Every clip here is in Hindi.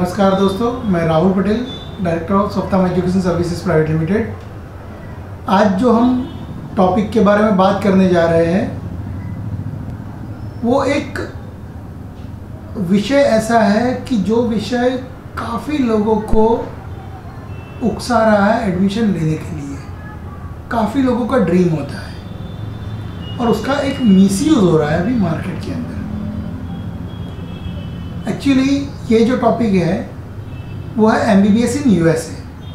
नमस्कार दोस्तों, मैं Rahul Patel, director of Saptam education services private limited. आज जो हम टॉपिक के बारे में बात करने जा रहे हैं वो एक विषय ऐसा है कि जो विषय काफ़ी लोगों को उकसा रहा है एडमिशन लेने के लिए। काफ़ी लोगों का ड्रीम होता है और उसका एक मिसयूज़ हो रहा है अभी मार्केट के अंदर। एक्चुअली ये जो टॉपिक है वो है MBBS in USA।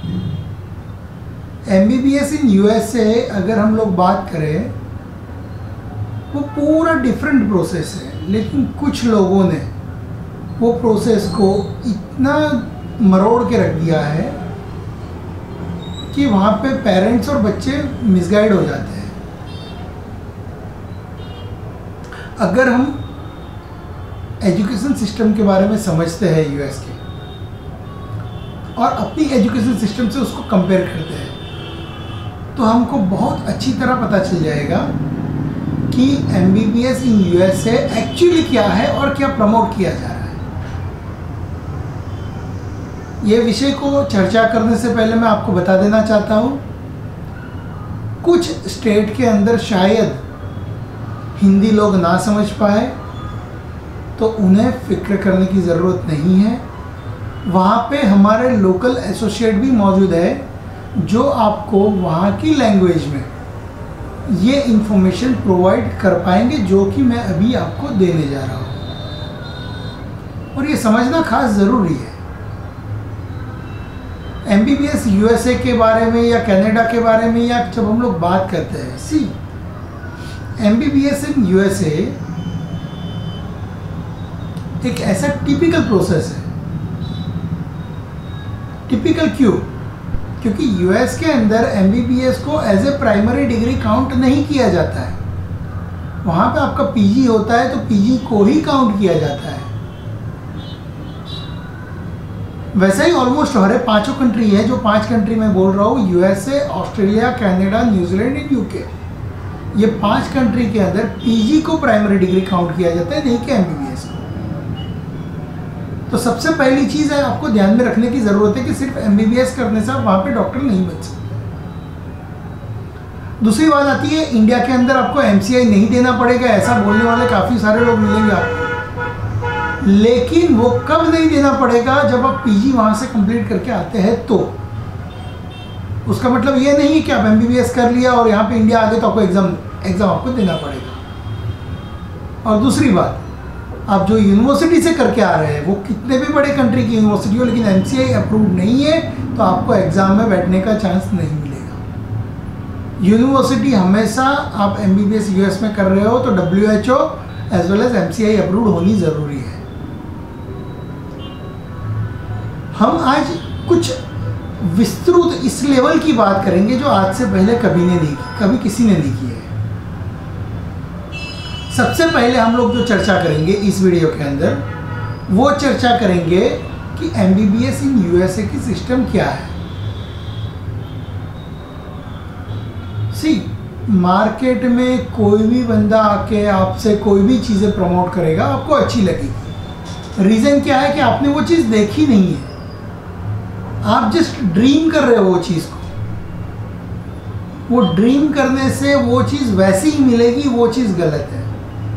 MBBS in USA अगर हम लोग बात करें वो पूरा डिफरेंट प्रोसेस है, लेकिन कुछ लोगों ने वो प्रोसेस को इतना मरोड़ के रख दिया है कि वहाँ पे पेरेंट्स और बच्चे मिसगाइड हो जाते हैं। अगर हम एजुकेशन सिस्टम के बारे में समझते हैं US के और अपनी एजुकेशन सिस्टम से उसको कंपेयर करते हैं तो हमको बहुत अच्छी तरह पता चल जाएगा कि MBBS इन USA एक्चुअली क्या है और क्या प्रमोट किया जा रहा है। ये विषय को चर्चा करने से पहले मैं आपको बता देना चाहता हूँ, कुछ स्टेट के अंदर शायद हिंदी लोग ना समझ पाए तो उन्हें फिक्र करने की ज़रूरत नहीं है। वहाँ पे हमारे लोकल एसोसिएट भी मौजूद है जो आपको वहाँ की लैंग्वेज में ये इन्फॉर्मेशन प्रोवाइड कर पाएंगे जो कि मैं अभी आपको देने जा रहा हूँ, और ये समझना खास ज़रूरी है। MBBS USA के बारे में या कनाडा के बारे में या जब हम लोग बात करते हैं, MBBS इन USA एक ऐसा टिपिकल प्रोसेस है। टिपिकल क्यों? क्योंकि US के अंदर MBBS को as a primary degree count नहीं किया जाता है। वहाँ पे आपका PG होता है तो PG को ही काउंट किया जाता है। वैसे ही ऑलमोस्ट हमारे पांचों कंट्री है, जो 5 कंट्री मैं बोल रहा हूँ, USA, Australia, Canada, New Zealand and UK। ये 5 कंट्री के अंदर PG को प्राइमरी डिग्री काउंट किया जाता है, नहीं कि MBBS को। तो सबसे पहली चीज़ है आपको ध्यान में रखने की ज़रूरत है कि सिर्फ MBBS करने से आप वहाँ पे डॉक्टर नहीं बन सकते। दूसरी बात आती है, इंडिया के अंदर आपको MCI नहीं देना पड़ेगा, ऐसा बोलने वाले काफ़ी सारे लोग मिलेंगे आपको। लेकिन वो कब नहीं देना पड़ेगा? जब आप PG वहाँ से कंप्लीट करके आते हैं तो। उसका मतलब ये नहीं है कि आप MBBS कर लिया और यहाँ पे इंडिया आ गए तो आपको एग्ज़ाम आपको देना पड़ेगा। और दूसरी बात, आप जो यूनिवर्सिटी से करके आ रहे हैं वो कितने भी बड़े कंट्री की यूनिवर्सिटी हो, लेकिन MCI अप्रूव नहीं है तो आपको एग्ज़ाम में बैठने का चांस नहीं मिलेगा। यूनिवर्सिटी हमेशा आप MBBS US में कर रहे हो तो WHO as well as MCI approve होनी ज़रूरी है। हम आज कुछ विस्तृत इस लेवल की बात करेंगे जो आज से पहले कभी किसी ने नहीं की है। सबसे पहले हम लोग जो चर्चा करेंगे इस वीडियो के अंदर वो चर्चा करेंगे कि MBBS इन USA की सिस्टम क्या है। मार्केट में कोई भी बंदा आके आपसे कोई भी चीज़ें प्रमोट करेगा, आपको अच्छी लगेगी। रीज़न क्या है कि आपने वो चीज़ देखी नहीं है, आप जस्ट ड्रीम कर रहे हो वो चीज़ को। वो ड्रीम करने से वो चीज़ वैसी ही मिलेगी, वो चीज़ गलत है।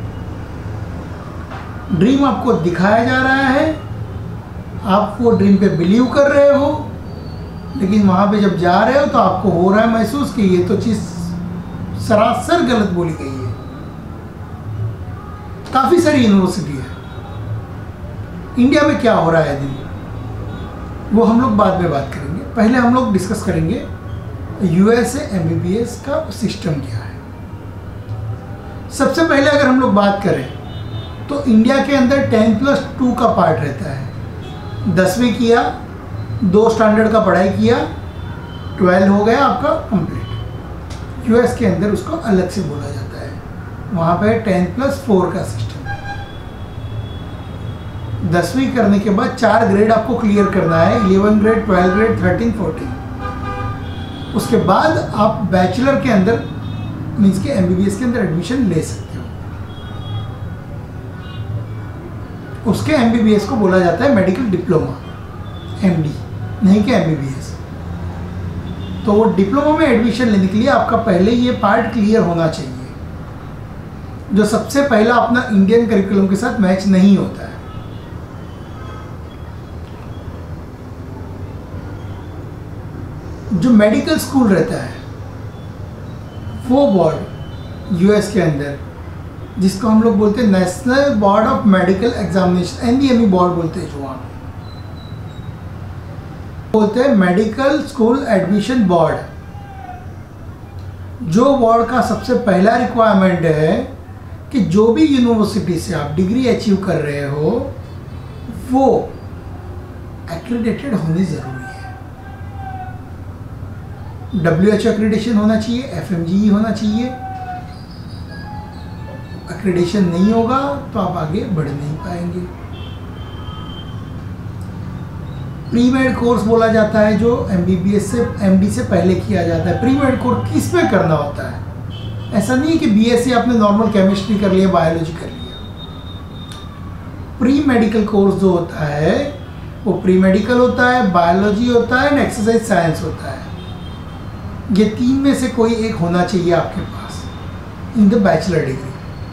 ड्रीम आपको दिखाया जा रहा है, आप वो ड्रीम पे बिलीव कर रहे हो, लेकिन वहाँ पे जब जा रहे हो तो आपको हो रहा है महसूस कि ये तो चीज़ सरासर गलत बोली गई है। काफ़ी सारी यूनिवर्सिटी है। इंडिया में क्या हो रहा है दिन, वो हम लोग बाद में बात करेंगे। पहले हम लोग डिस्कस करेंगे USA MBBS का सिस्टम क्या है। सबसे पहले अगर हम लोग बात करें तो इंडिया के अंदर 10+2 का पार्ट रहता है। 10वीं किया, 2 स्टैंडर्ड का पढ़ाई किया, 12 हो गया आपका कंप्लीट। US के अंदर उसको अलग से बोला जाता है, वहाँ पे 10+4 का सिस्टम है। 10वीं करने के बाद 4 ग्रेड आपको क्लियर करना है, 11 ग्रेड, 12 ग्रेड, 13, 14। उसके बाद आप बैचलर के अंदर मीन्स के MBBS के अंदर एडमिशन ले सकते हो। उसके MBBS को बोला जाता है मेडिकल डिप्लोमा। MD, नहीं कि MBBS। तो वो डिप्लोमा में एडमिशन लेने के लिए आपका पहले ये पार्ट क्लियर होना चाहिए, जो सबसे पहला अपना इंडियन करिकुलम के साथ मैच नहीं होता है। जो मेडिकल स्कूल रहता है वो बोर्ड यूएस के अंदर, जिसको हम लोग बोलते हैं national board of medical examination, NBME board बोलते हैं, जो वहाँ बोलते हैं मेडिकल स्कूल एडमिशन बोर्ड। जो बोर्ड का सबसे पहला रिक्वायरमेंट है कि जो भी यूनिवर्सिटी से आप डिग्री अचीव कर रहे हो वो एक्रेडिटेड होनी जरूरी है। WHO एक्रेडिटेशन होना चाहिए, FMGE होना चाहिए। एक्रेडिटेशन नहीं होगा तो आप आगे बढ़ नहीं पाएंगे। प्री मेड कोर्स बोला जाता है, जो MBBS से MD से पहले किया जाता है। प्री मेड कोर्स किस में करना होता है? ऐसा नहीं है कि BSc आपने नॉर्मल केमिस्ट्री कर लिया, बायोलॉजी कर लिया। प्री मेडिकल कोर्स जो होता है वो प्री मेडिकल होता है, बायोलॉजी होता है, एक्सरसाइज साइंस होता है। ये तीन में से कोई एक होना चाहिए आपके पास in the bachelor degree.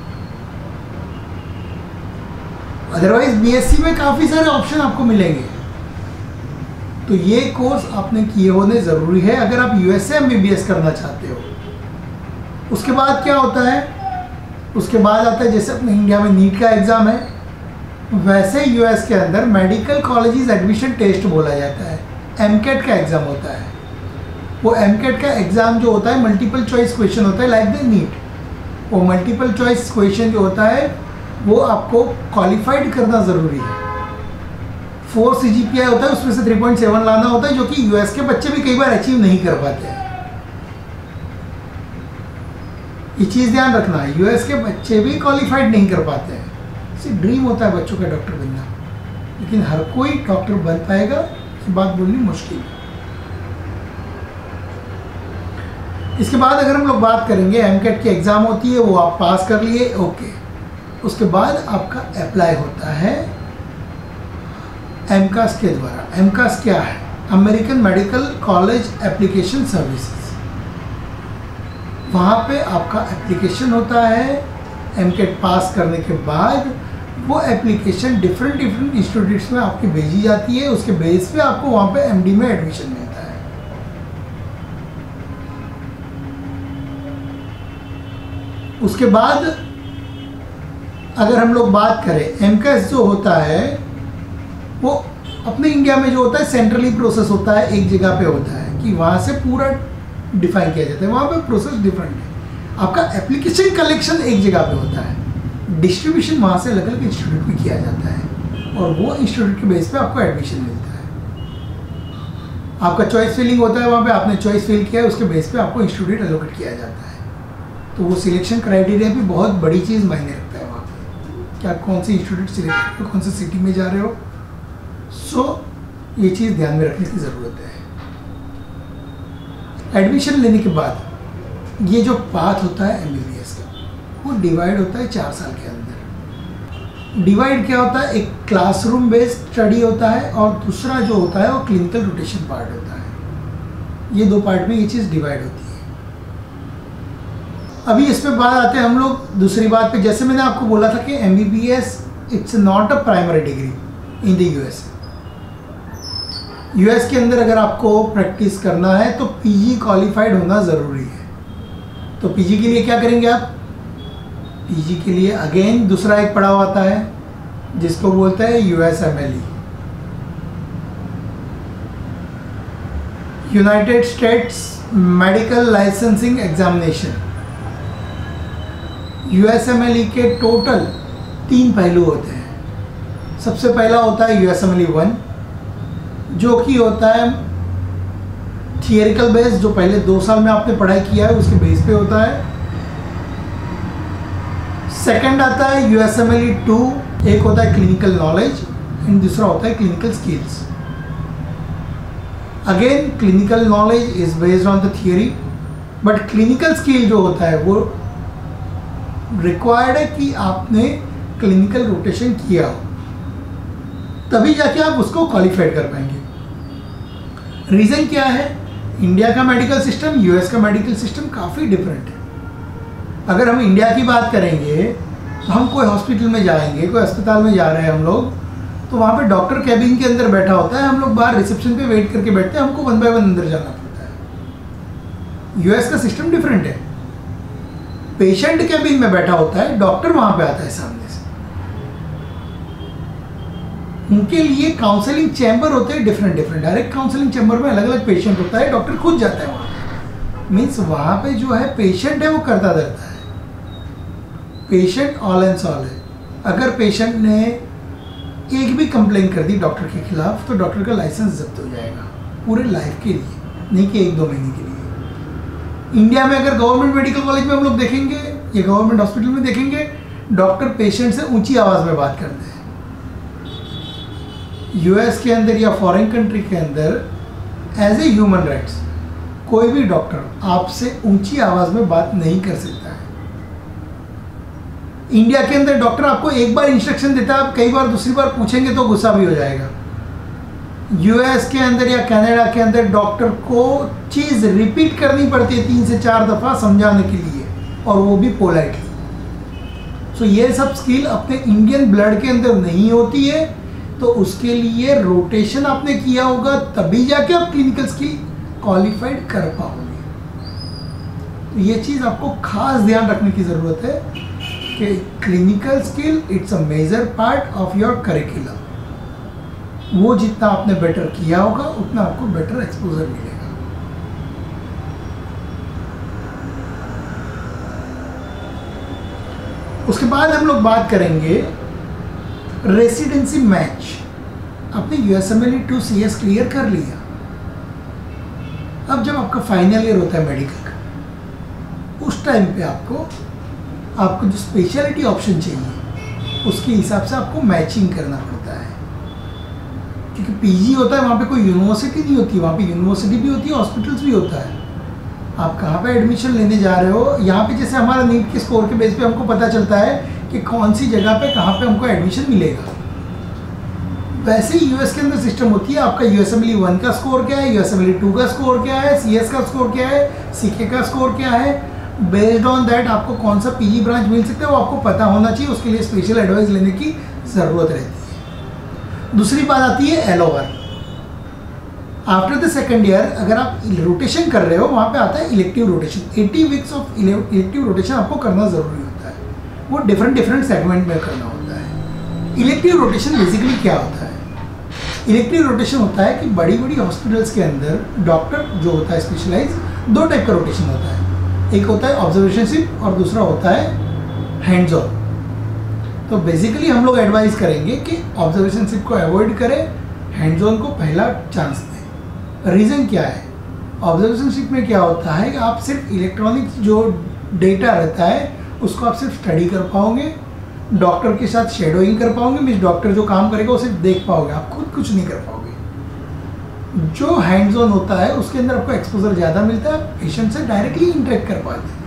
Otherwise BSc में काफ़ी सारे ऑप्शन आपको मिलेंगे। तो ये कोर्स आपने किए होने ज़रूरी है अगर आप US से MBBS करना चाहते हो। उसके बाद क्या होता है? उसके बाद आता है, जैसे अपने इंडिया में नीट का एग्ज़ाम है, वैसे US के अंदर मेडिकल कॉलेजेस एडमिशन टेस्ट बोला जाता है। MCAT का एग्ज़ाम होता है। वो MCAT का एग्ज़ाम जो होता है मल्टीपल चॉइस क्वेश्चन होता है, लाइक द नीट। वो मल्टीपल चॉइस क्वेश्चन जो होता है वो आपको क्वालिफाइड करना ज़रूरी है। 4 CGPA होता है, उसमें से 3.7 लाना होता है, जो कि US के बच्चे भी कई बार अचीव नहीं कर पाते हैं। ये चीज़ ध्यान रखना है, US के बच्चे भी क्वालिफाइड नहीं कर पाते हैं। सिर्फ ड्रीम होता है बच्चों का डॉक्टर बनना, लेकिन हर कोई डॉक्टर बन पाएगा ये बात बोलनी मुश्किल है। इसके बाद अगर हम लोग बात करेंगे, MCAT की एग्ज़ाम होती है, वो आप पास कर लिए, ओके। उसके बाद आपका अप्लाई होता है MCAS के द्वारा। MCAS क्या है? American medical college application services. वहाँ पे आपका एप्लीकेशन होता है। MCAT पास करने के बाद वो एप्लीकेशन डिफरेंट इंस्टीट्यूट्स में आपकी भेजी जाती है। उसके बेस पे आपको वहाँ पे MD में एडमिशन मिलता है। उसके बाद अगर हम लोग बात करें, MCAS जो होता है वो अपने इंडिया में जो होता है सेंट्रली प्रोसेस होता है, एक जगह पे होता है कि वहाँ से पूरा डिफाइन किया जाता है। वहाँ पे प्रोसेस डिफरेंट है। आपका एप्लीकेशन कलेक्शन एक जगह पे होता है, डिस्ट्रीब्यूशन वहाँ से अलग अलग इंस्टीट्यूट में किया जाता है और वो इंस्टीट्यूट के बेस पे आपको एडमिशन मिलता है। आपका चॉइस फिलिंग होता है, वहाँ पे आपने चॉइस फिल किया है, उसके बेस पे आपको इंस्टीट्यूट एलोकेट किया जाता है। तो वो सिलेक्शन क्राइटेरिया भी बहुत बड़ी चीज़ मायने रखता है वहाँ पे कि आप कौन सी इंस्टीट्यूट सिलेक्ट कर रहे हो, कौन सी सिटी में जा रहे हो। सो ये चीज़ ध्यान में रखने की ज़रूरत है। एडमिशन लेने के बाद ये जो पाथ होता है MBBS का, वो डिवाइड होता है 4 साल के अंदर। डिवाइड क्या होता है? एक क्लासरूम बेस्ड स्टडी होता है और दूसरा जो होता है वो क्लिनिकल रोटेशन पार्ट होता है। ये 2 पार्ट में ये चीज़ डिवाइड होती है। अभी इस पे बात आते हैं हम लोग दूसरी बात पे। जैसे मैंने आपको बोला था कि MBBS it's not a primary degree in the US के अंदर अगर आपको प्रैक्टिस करना है तो PG क्वालिफाइड होना ज़रूरी है। तो PG के लिए क्या करेंगे आप? PG के लिए अगेन दूसरा एक पड़ाव आता है जिसको बोलते हैं USMLE, United States medical licensing examination. USMLE के टोटल 3 पहलू होते हैं। सबसे पहला होता है USMLE 1, जो कि होता है थियरिकल बेस, जो पहले 2 साल में आपने पढ़ाई किया है उसके बेस पे होता है। सेकंड आता है USMLE 2, एक होता है क्लिनिकल नॉलेज एंड दूसरा होता है clinical skills. Again clinical knowledge is based on the theory, but clinical skill जो होता है वो रिक्वायर्ड है कि आपने क्लिनिकल रोटेशन किया हो, तभी जाके आप उसको क्वालिफाइड कर पाएंगे। रीज़न क्या है? इंडिया का मेडिकल सिस्टम, यूएस का मेडिकल सिस्टम काफ़ी डिफरेंट है। अगर हम इंडिया की बात करेंगे तो हम कोई हॉस्पिटल में जाएंगे, कोई अस्पताल में जा रहे हैं हम लोग, तो वहाँ पे डॉक्टर कैबिन के अंदर बैठा होता है, हम लोग बाहर रिसेप्शन पे वेट करके बैठते हैं, हमको 1 बाय 1 अंदर जाना पड़ता है। यूएस का सिस्टम डिफरेंट है, पेशेंट कैबिन में बैठा होता है, डॉक्टर वहाँ पे आता है सामने से। उनके लिए काउंसलिंग चैम्बर होते हैं different different. Direct counselling chamber में अलग अलग पेशेंट होता है, डॉक्टर खुद जाता है वहाँ। मीन्स वहाँ पे जो है पेशेंट है वो करता धरता है, पेशेंट ऑल एंड सॉल है। अगर पेशेंट ने एक भी कंप्लेन कर दी डॉक्टर के खिलाफ तो डॉक्टर का लाइसेंस जब्त हो जाएगा पूरे लाइफ के लिए, नहीं कि 1-2 महीने के लिए। इंडिया में अगर गवर्नमेंट मेडिकल कॉलेज में हम लोग देखेंगे या गवर्नमेंट हॉस्पिटल में देखेंगे, डॉक्टर पेशेंट से ऊंची आवाज़ में बात करते हैं। यूएस के अंदर या फॉरेन कंट्री के अंदर एज ए ह्यूमन राइट्स कोई भी डॉक्टर आपसे ऊंची आवाज़ में बात नहीं कर सकता है। इंडिया के अंदर डॉक्टर आपको एक बार इंस्ट्रक्शन देता है, आप कई बार दूसरी बार पूछेंगे तो गुस्सा भी हो जाएगा। यूएस के अंदर या कनाडा के अंदर डॉक्टर को चीज़ रिपीट करनी पड़ती है 3 से 4 दफ़ा समझाने के लिए, और वो भी पोलाइटली। सो ये सब स्किल अपने इंडियन ब्लड के अंदर नहीं होती है, तो उसके लिए रोटेशन आपने किया होगा तभी जाके आप क्लिनिकल स्किल क्वालिफाइड कर पाओगे। तो ये चीज़ आपको खास ध्यान रखने की ज़रूरत है कि clinical skill it's a major part of your curriculum. वो जितना आपने बेटर किया होगा उतना आपको बेटर एक्सपोजर मिलेगा। उसके बाद हम लोग बात करेंगे रेसिडेंसी मैच। आपने यूएसएमएल 2 CS क्लियर कर लिया, अब जब आपका फाइनल ईयर होता है मेडिकल का, उस टाइम पे आपको जो स्पेशलिटी ऑप्शन चाहिए उसके हिसाब से आपको मैचिंग करना पड़ता है। क्योंकि पीजी होता है, वहाँ पे कोई यूनिवर्सिटी नहीं होती, वहाँ पे यूनिवर्सिटी भी होती है, हॉस्पिटल्स भी होता है। आप कहाँ पे एडमिशन लेने जा रहे हो, यहाँ पे जैसे हमारा नीट के स्कोर के बेस पे हमको पता चलता है कि कौन सी जगह पे कहाँ पे हमको एडमिशन मिलेगा, वैसे ही यूएस के अंदर सिस्टम होती है। आपका यूएसएमएल 1 का स्कोर क्या है, यूएसएमएल 2 का स्कोर क्या है, सीएस का स्कोर क्या है, सीके का स्कोर क्या है, बेस्ड ऑन दैट आपको कौन सा पीजी ब्रांच मिल सकता है वो आपको पता होना चाहिए। उसके लिए स्पेशल एडवाइस लेने की ज़रूरत रहती है। दूसरी बात आती है LOR। After the second year अगर आप रोटेशन कर रहे हो, वहाँ पे आता है elective rotation. 80 weeks of elective rotation आपको करना ज़रूरी होता है, वो डिफरेंट सेगमेंट में करना होता है। इलेक्टिव रोटेशन बेसिकली क्या होता है? इलेक्टिव रोटेशन होता है कि बड़ी बड़ी हॉस्पिटल्स के अंदर डॉक्टर जो होता है स्पेशलाइज, 2 टाइप का रोटेशन होता है। एक होता है ऑब्जर्वेशन शिफ्ट और दूसरा होता है हैंड्स ऑन। तो बेसिकली हम लोग एडवाइस करेंगे कि ऑब्जर्वेशन शिफ्ट को अवॉइड करें, हैंड्स ऑन को पहला चांस दें। रीज़न क्या है? ऑब्जर्वेशन शिफ्ट में क्या होता है कि आप सिर्फ इलेक्ट्रॉनिक जो डेटा रहता है उसको आप सिर्फ स्टडी कर पाओगे, डॉक्टर के साथ शेडोइंग कर पाओगे, मीन्स डॉक्टर जो काम करेगा वो सिर्फ देख पाओगे, आप खुद कुछ नहीं कर पाओगे। जो हैंड्स ऑन होता है उसके अंदर आपको एक्सपोजर ज़्यादा मिलता है, पेशेंट से डायरेक्टली इंटरेक्ट कर पाते हैं।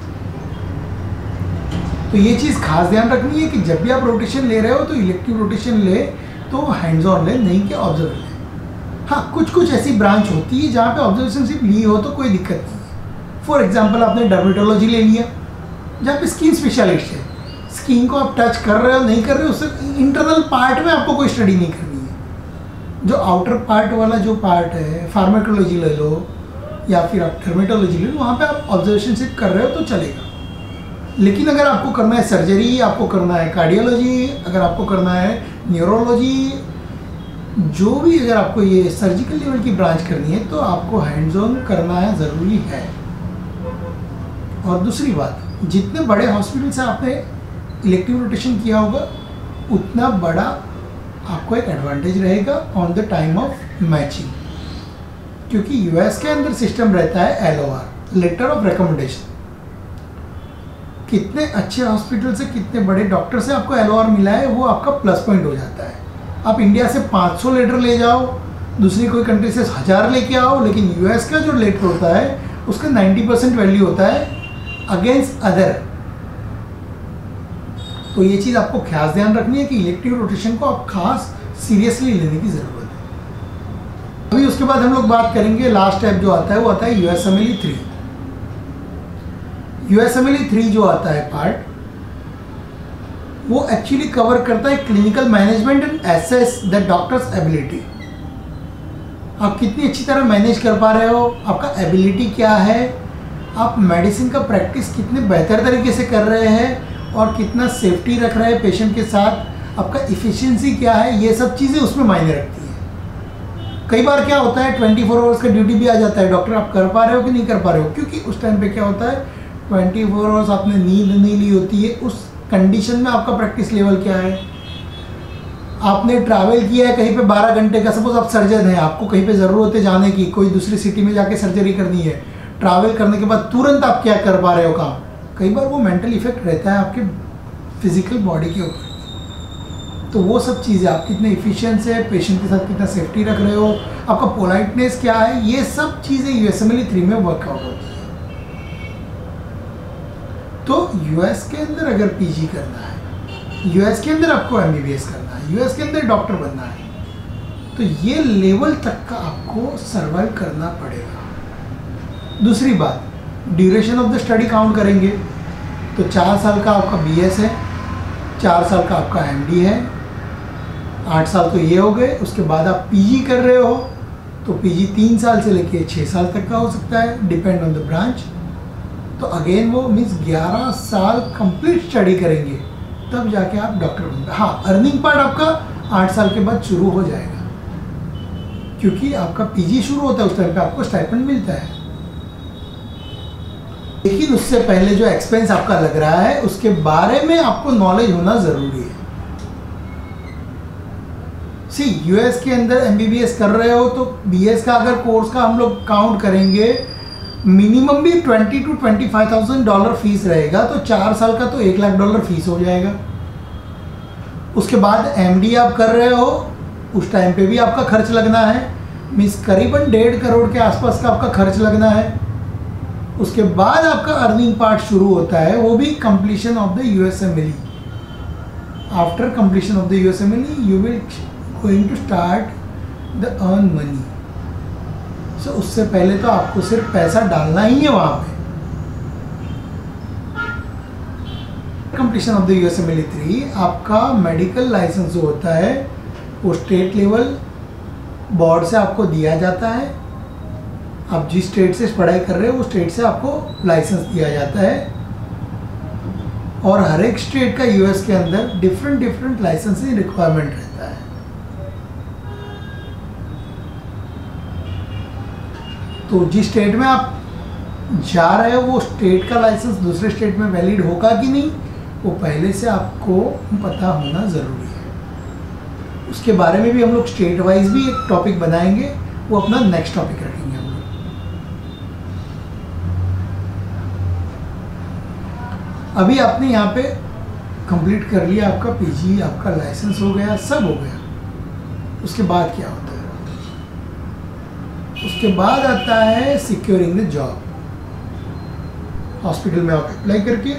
तो ये चीज़ खास ध्यान रखनी है कि जब भी आप रोटेशन ले रहे हो तो इलेक्टिव रोटेशन ले तो हैंड्स ऑन ले, नहीं कि ऑब्जर्व ले। हाँ, कुछ ऐसी ब्रांच होती है जहाँ पे ऑब्जर्वेशन सिर्फ ली हो तो कोई दिक्कत नहीं है। फॉर एग्जांपल आपने डर्मेटोलॉजी ले लिया जहाँ पे स्किन स्पेशलिस्ट है, स्किन को आप टच कर रहे हो नहीं कर रहे हो, उससे इंटरनल पार्ट में आपको कोई स्टडी नहीं करनी है। जो आउटर पार्ट वाला जो पार्ट है, फार्माकोलॉजी ले लो या फिर आप डर्मेटोलॉजी ले लो, वहाँ पे आप ऑब्जर्वेशन सिर्फ कर रहे हो तो चलेगा। लेकिन अगर आपको करना है सर्जरी, आपको करना है कार्डियोलॉजी, अगर आपको करना है न्यूरोलॉजी, जो भी अगर आपको ये सर्जिकल लेवल की ब्रांच करनी है तो आपको हैंड्स ऑन करना है, ज़रूरी है। और दूसरी बात, जितने बड़े हॉस्पिटल से आपने इलेक्टिव रोटेशन किया होगा उतना बड़ा आपको एक एडवांटेज रहेगा on the time of matching, क्योंकि यूएस के अंदर सिस्टम रहता है LOR, लेटर ऑफ रिकमेंडेशन। कितने अच्छे हॉस्पिटल से, कितने बड़े डॉक्टर से आपको LOR मिला है वो आपका प्लस पॉइंट हो जाता है। आप इंडिया से 500 लेटर ले जाओ, दूसरी कोई कंट्री से 1000 लेके आओ, लेकिन यूएस का जो लेटर होता है उसका 90% वैल्यू होता है अगेंस्ट अदर। तो ये चीज़ आपको खास ध्यान रखनी है कि इलेक्टिव रोटेशन को आप खास सीरियसली लेने की ज़रूरत है। अभी उसके बाद हम लोग बात करेंगे लास्ट स्टेप जो आता है वो आता है यूएसएमएलई 3। यूएसएमएलई 3 जो आता है पार्ट, वो एक्चुअली कवर करता है clinical management and assess the doctor's ability. आप कितनी अच्छी तरह मैनेज कर पा रहे हो, आपका एबिलिटी क्या है, आप मेडिसिन का प्रैक्टिस कितने बेहतर तरीके से कर रहे हैं और कितना सेफ्टी रख रहे हैं पेशेंट के साथ, आपका इफ़िशियंसी क्या है, ये सब चीज़ें उसमें मायने रखती हैं। कई बार क्या होता है 24 आवर्स का ड्यूटी भी आ जाता है, डॉक्टर आप कर पा रहे हो कि नहीं कर पा रहे हो, क्योंकि उस टाइम पे क्या होता है 24 आवर्स आपने नींद नहीं ली होती है। उस कंडीशन में आपका प्रैक्टिस लेवल क्या है, आपने ट्रैवल किया है कहीं पे 12 घंटे का, सपोज आप सर्जन हैं, आपको कहीं पे ज़रूरत है जाने की, कोई दूसरी सिटी में जाके सर्जरी करनी है, ट्रैवल करने के बाद तुरंत आप क्या कर पा रहे हो काम, कई बार वो मेंटल इफेक्ट रहता है आपके फिजिकल बॉडी के ऊपर। तो वो सब चीज़ें, आप कितने इफिशिएंट है, पेशेंट के साथ कितना सेफ्टी रख रहे हो, आपका पोलाइटनेस क्या है, ये सब चीज़ें यूएसएमएलई 3 में वर्कआउट होती है। तो यूएस के अंदर अगर पीजी करना है, यूएस के अंदर आपको एमबीबीएस करना है, यूएस के अंदर डॉक्टर बनना है, तो ये लेवल तक का आपको सर्वाइव करना पड़ेगा। दूसरी बात, duration of the study count करेंगे तो 4 साल का आपका बीएस है, 4 साल का आपका एमडी है, 8 साल तो ये हो गए। उसके बाद आप पीजी कर रहे हो तो पीजी 3 साल से लेके 6 साल तक का हो सकता है, डिपेंड ऑन द ब्रांच। तो अगेन वो मीन्स 11 साल कंप्लीट स्टडी करेंगे तब जाके आप डॉक्टर बनेंगे। हाँ, अर्निंग पार्ट आपका 8 साल के बाद शुरू हो जाएगा, क्योंकि आपका पीजी शुरू होता है उस टाइम पे आपको स्टाइपेंड मिलता है। लेकिन उससे पहले जो एक्सपेंस आपका लग रहा है उसके बारे में आपको नॉलेज होना ज़रूरी है। सी यूएस के अंदर एमबीबीएस कर रहे हो तो बीएस का अगर कोर्स का हम लोग काउंट करेंगे, मिनिमम भी $20,000 to $25,000 फीस रहेगा, तो 4 साल का तो $1,00,000 फीस हो जाएगा। उसके बाद एमडी आप कर रहे हो, उस टाइम पे भी आपका खर्च लगना है, मीन्स करीबन 1.5 करोड़ के आसपास का आपका खर्च लगना है। उसके बाद आपका अर्निंग पार्ट शुरू होता है, वो भी completion of the USMLE. After completion of the USMLE you will going to start the earn money. So उससे पहले तो आपको सिर्फ पैसा डालना ही है वहाँ पे। कंप्लीशन ऑफ द यूएसएमएलई 3 आपका मेडिकल लाइसेंस जो होता है वो स्टेट लेवल बोर्ड से आपको दिया जाता है। आप जिस स्टेट से पढ़ाई कर रहे हो वो स्टेट से आपको लाइसेंस दिया जाता है, और हर एक स्टेट का यूएस के अंदर डिफरेंट लाइसेंसिंग रिक्वायरमेंट रहता है। तो जिस स्टेट में आप जा रहे हो वो स्टेट का लाइसेंस दूसरे स्टेट में वैलिड होगा कि नहीं, वो पहले से आपको पता होना ज़रूरी है। उसके बारे में भी हम लोग स्टेट वाइज भी एक टॉपिक बनाएंगे, वो अपना नेक्स्ट टॉपिक रखेंगे हम लोग। अभी आपने यहाँ पे कंप्लीट कर लिया, आपका पीजी, आपका लाइसेंस हो गया, सब हो गया। उसके बाद क्या होता है? उसके बाद आता है सिक्योरिंग द जॉब। हॉस्पिटल में आप अप्लाई करके,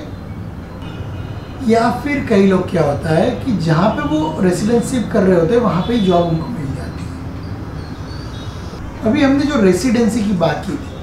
या फिर कई लोग क्या होता है कि जहाँ पे वो रेसिडेंशिप कर रहे होते हैं वहाँ पे ही जॉब उनको मिल जाती है। अभी हमने जो रेसिडेंसी की बात की थी,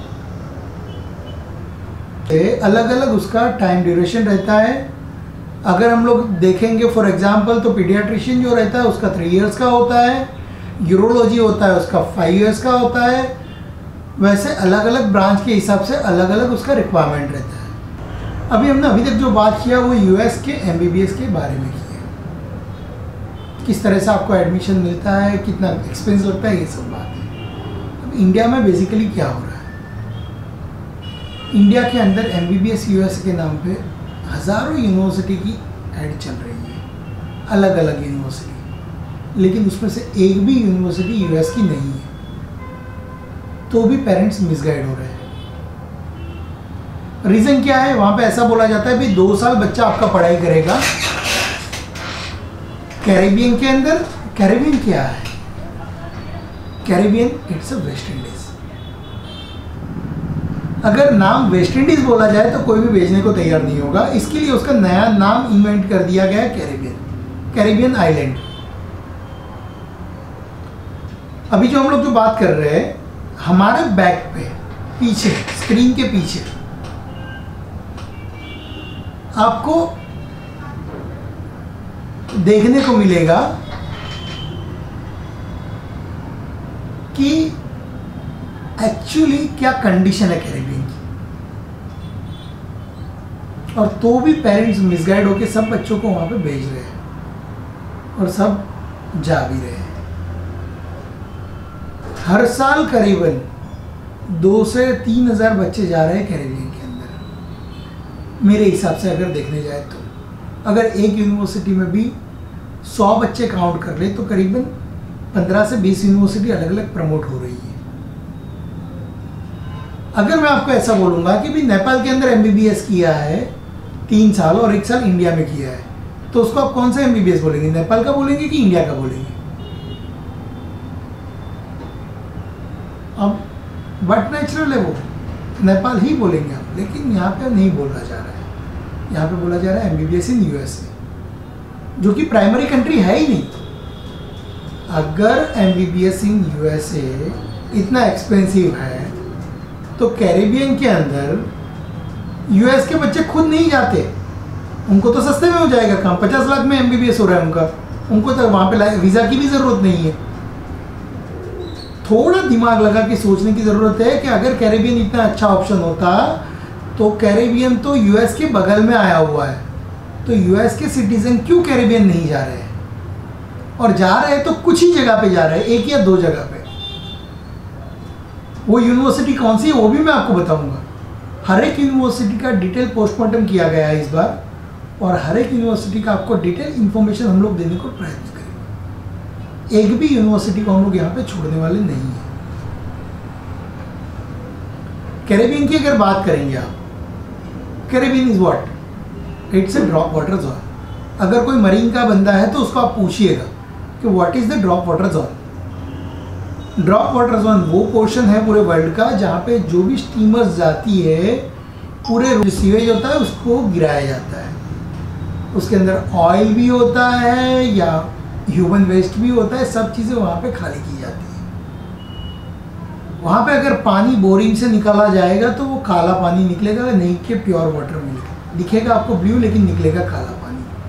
अलग अलग उसका टाइम ड्यूरेशन रहता है। अगर हम लोग देखेंगे फॉर एग्जांपल तो पीडियाट्रिशियन जो रहता है उसका 3 इयर्स का होता है, यूरोलॉजी होता है उसका 5 इयर्स का होता है। वैसे अलग अलग ब्रांच के हिसाब से अलग अलग उसका रिक्वायरमेंट रहता है। अभी हमने अभी तक जो बात किया वो यूएस के एमबीबीएस के बारे में किया, किस तरह से आपको एडमिशन मिलता है, कितना एक्सपेंस लगता है, ये सब बात है। अब इंडिया में बेसिकली क्या हो रहा है, इंडिया के अंदर एमबीबीएस यूएस के नाम पे हज़ारों यूनिवर्सिटी की ऐड चल रही है, अलग अलग यूनिवर्सिटी, लेकिन उसमें से एक भी यूनिवर्सिटी यूएस की नहीं है, तो भी पेरेंट्स मिसगाइड हो रहे हैं। रीज़न क्या है? वहाँ पे ऐसा बोला जाता है भाई 2 साल बच्चा आपका पढ़ाई करेगा कैरिबियन के अंदर। कैरिबियन क्या है? Caribbean it's a West Indies. अगर नाम वेस्ट इंडीज बोला जाए तो कोई भी भेजने को तैयार नहीं होगा, इसके लिए उसका नया नाम इन्वेंट कर दिया गया है कैरिबियन, कैरिबियन आइलैंड। अभी जो हम लोग जो बात कर रहे हैं, हमारे बैक पे पीछे, स्क्रीन के पीछे आपको देखने को मिलेगा कि एक्चुअली क्या कंडीशन है कैरेबियन की। और तो भी पेरेंट्स मिसगाइड होकर सब बच्चों को वहां पे भेज रहे हैं और सब जा भी रहे हैं। हर साल करीबन 2 से 3 हज़ार बच्चे जा रहे हैं कैरेबियन के अंदर, मेरे हिसाब से अगर देखने जाए तो। अगर एक यूनिवर्सिटी में भी 100 बच्चे काउंट कर ले तो करीबन 15 से 20 यूनिवर्सिटी अलग अलग प्रमोट हो रही है। अगर मैं आपको ऐसा बोलूँगा कि भी नेपाल के अंदर MBBS किया है 3 साल और 1 साल इंडिया में किया है, तो उसको आप कौन सा MBBS बोलेंगे, नेपाल का बोलेंगे कि इंडिया का बोलेंगे? अब बट नेचुरल है वो, नेपाल ही बोलेंगे आप, लेकिन यहाँ पे नहीं बोला जा रहा है। यहाँ पे बोला जा रहा है MBBS इन USA, जो कि प्राइमरी कंट्री है ही नहीं। अगर MBBS इन USA इतना एक्सपेंसिव है तो कैरेबियन के अंदर US के बच्चे खुद नहीं जाते, उनको तो सस्ते में हो जाएगा काम। 50 लाख में MBBS हो रहा है उनका, उनको तो वहाँ पे वीज़ा की भी ज़रूरत नहीं है। थोड़ा दिमाग लगा के सोचने की ज़रूरत है कि अगर कैरेबियन इतना अच्छा ऑप्शन होता तो कैरेबियन तो US के बगल में आया हुआ है, तो US के सिटीजन क्यों कैरेबियन नहीं जा रहे हैं? और जा रहे हैं तो कुछ ही जगह पे जा रहे हैं, 1 या 2 जगह पे। वो यूनिवर्सिटी कौन सी है वो भी मैं आपको बताऊंगा। हर एक यूनिवर्सिटी का डिटेल पोस्टमार्टम किया गया है इस बार, और हर एक यूनिवर्सिटी का आपको डिटेल इन्फॉर्मेशन हम लोग देने को प्रयत्न करेंगे। एक भी यूनिवर्सिटी को हम लोग यहाँ पे छोड़ने वाले नहीं हैं। कैरेबियन की अगर बात करेंगे आप, Caribbean is what? It's a drop water zone. अगर कोई मरीन का बंदा है तो उसको आप पूछिएगा कि what is the drop water zone. Drop water zone वो पोर्शन है पूरे वर्ल्ड का जहाँ पे जो भी स्टीमर्स जाती है, पूरे जो सीवेज होता है उसको गिराया जाता है। उसके अंदर ऑयल भी होता है या ह्यूमन वेस्ट भी होता है, सब चीज़ें वहाँ पे खाली की जाती है। वहाँ पे अगर पानी बोरिंग से निकाला जाएगा तो वो काला पानी निकलेगा, नहीं कि प्योर वाटर मिलेगा। दिखेगा आपको ब्लू लेकिन निकलेगा काला पानी।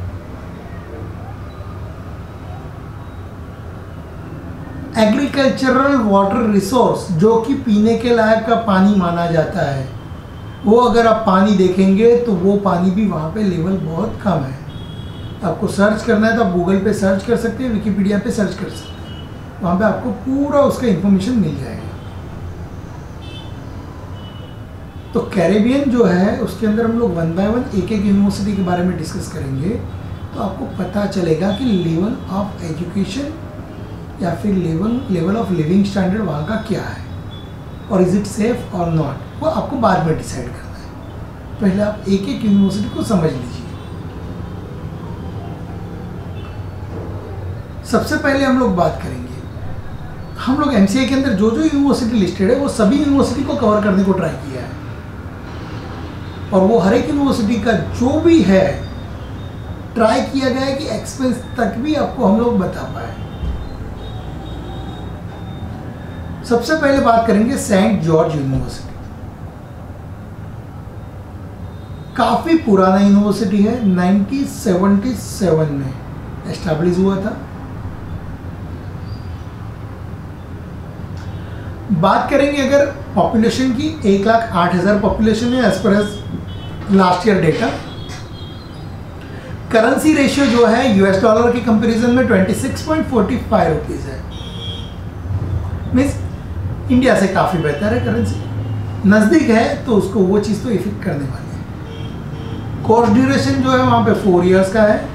एग्रीकल्चरल वाटर रिसोर्स जो कि पीने के लायक का पानी माना जाता है, वो अगर आप पानी देखेंगे तो वो पानी भी वहाँ पे लेवल बहुत कम है। आपको सर्च करना है तो आप गूगल पे सर्च कर सकते हैं, विकिपीडिया पे सर्च कर सकते हैं, वहाँ पे आपको पूरा उसका इंफॉर्मेशन मिल जाएगा। तो कैरेबियन जो है उसके अंदर हम लोग 1 बाय 1 एक यूनिवर्सिटी के बारे में डिस्कस करेंगे, तो आपको पता चलेगा कि लेवल ऑफ एजुकेशन या फिर लेवल ऑफ लिविंग स्टैंडर्ड वहाँ का क्या है, और इज इट सेफ और नॉट, वो आपको बाद में डिसाइड करना है। पहले आप एक यूनिवर्सिटी को समझ लीजिए। सबसे पहले हम लोग बात करेंगे, हम लोग MCA के अंदर जो जो यूनिवर्सिटी लिस्टेड है वो सभी यूनिवर्सिटी को कवर करने को ट्राई किया है, और वो हर एक यूनिवर्सिटी का जो भी है ट्राई किया गया है कि एक्सपेंस तक भी आपको हम लोग बता पाए। सबसे पहले बात करेंगे सेंट जॉर्ज यूनिवर्सिटी। काफी पुराना यूनिवर्सिटी है, 1977 में एस्टैब्लिश हुआ था। बात करेंगे अगर पॉपुलेशन की, 1,08,000 पॉपुलेशन है as per as last year data. Currency ratio जो है US डॉलर के कंपैरिजन में 26.45 रुपीज़ है, मीन्स इंडिया से काफ़ी बेहतर है करेंसी। नज़दीक है तो उसको वो चीज़ तो इफेक्ट करने वाली है। कोर्स ड्यूरेशन जो है वहाँ पे 4 इयर्स का है।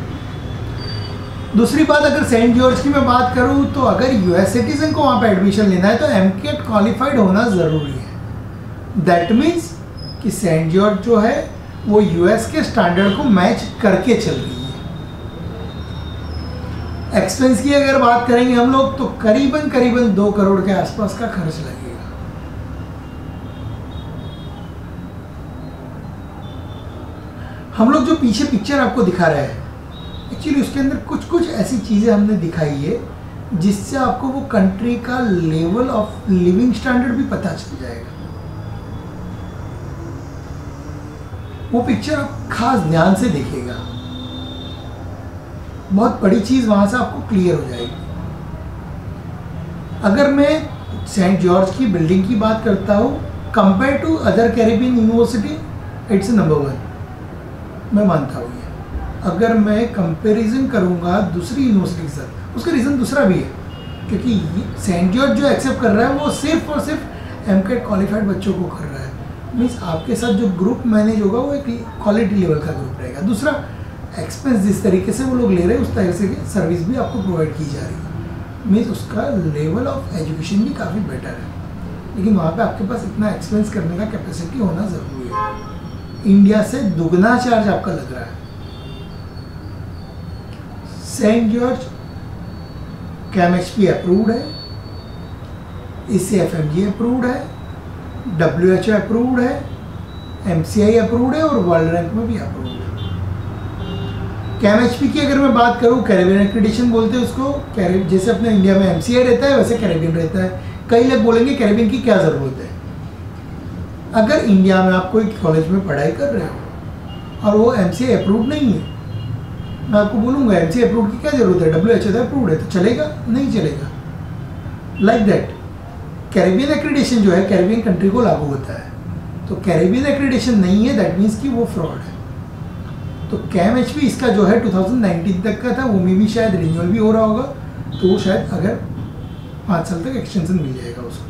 दूसरी बात, अगर सेंट जॉर्ज की मैं बात करूँ तो अगर US सिटीजन को वहाँ पे एडमिशन लेना है तो MCAT क्वालिफाइड होना ज़रूरी है। दैट मीन्स कि सेंट जॉर्ज जो है वो US के स्टैंडर्ड को मैच करके चल रही है। एक्सपेंस की अगर बात करेंगे हम लोग तो करीबन 2 करोड़ के आसपास का खर्च लगेगा। हम लोग जो पीछे पिक्चर आपको दिखा रहे हैं, एक्चुअली उसके अंदर कुछ ऐसी चीज़ें हमने दिखाई है जिससे आपको वो कंट्री का लेवल ऑफ लिविंग स्टैंडर्ड भी पता चल जाएगा। वो पिक्चर आप खास ध्यान से देखिएगा, बहुत बड़ी चीज़ वहाँ से आपको क्लियर हो जाएगी। अगर मैं सेंट जॉर्ज की बिल्डिंग की बात करता हूँ, compare to other Caribbean university it's number 1, मैं मानता हूँ ये। अगर मैं कंपैरिजन करूँगा दूसरी यूनिवर्सिटी के साथ, उसका रीज़न दूसरा भी है, क्योंकि सेंट जॉर्ज जो एक्सेप्ट कर रहा है वो सिर्फ और सिर्फ एमकेट क्वालिफाइड बच्चों को कर रहा है। मीन्स आपके साथ जो ग्रुप मैनेज होगा वो एक क्वालिटी लेवल का ग्रुप रहेगा। दूसरा, एक्सपेंस जिस तरीके से वो लोग ले रहे हैं उस तरह से सर्विस भी आपको प्रोवाइड की जा रही है। मीन्स उसका लेवल ऑफ एजुकेशन भी काफ़ी बेटर है, लेकिन वहाँ पे आपके पास इतना एक्सपेंस करने का कैपेसिटी होना ज़रूरी है। इंडिया से दुगना चार्ज आपका लग रहा है। सेंट जॉर्ज कैमएचपी अप्रूव्ड है, ICFMG अप्रूव्ड है, WHO अप्रूव्ड है, MCI अप्रूव्ड है और वर्ल्ड रैंक में भी अप्रूव्ड है। कैमएचपी की अगर मैं बात करूँ, कैरेबियन एक्रेडिटेशन बोलते हैं उसको। जैसे अपने इंडिया में MCI रहता है वैसे कैरेबियन रहता है। कई लोग बोलेंगे कैरेबियन की क्या ज़रूरत है। अगर इंडिया में आप कोई कॉलेज में पढ़ाई कर रहे हो और वो MCI अप्रूव्ड नहीं है, मैं आपको बोलूँगा MCI अप्रूव्ड की क्या ज़रूरत है, WHO अप्रूव्ड है तो चलेगा, नहीं चलेगा। लाइक दैट कैरेबियन एक्रेडिटेशन जो है कैरेबियन कंट्री को लागू होता है, तो कैरेबियन एक्रेडिटेशन नहीं है दैट मीन्स कि वो फ्रॉड है। तो कैमएचपी इसका जो है 2019 तक का था, वो में भी शायद रिन्यूअल भी हो रहा होगा, तो वो शायद अगर 5 साल तक एक्सटेंशन मिल जाएगा उसको।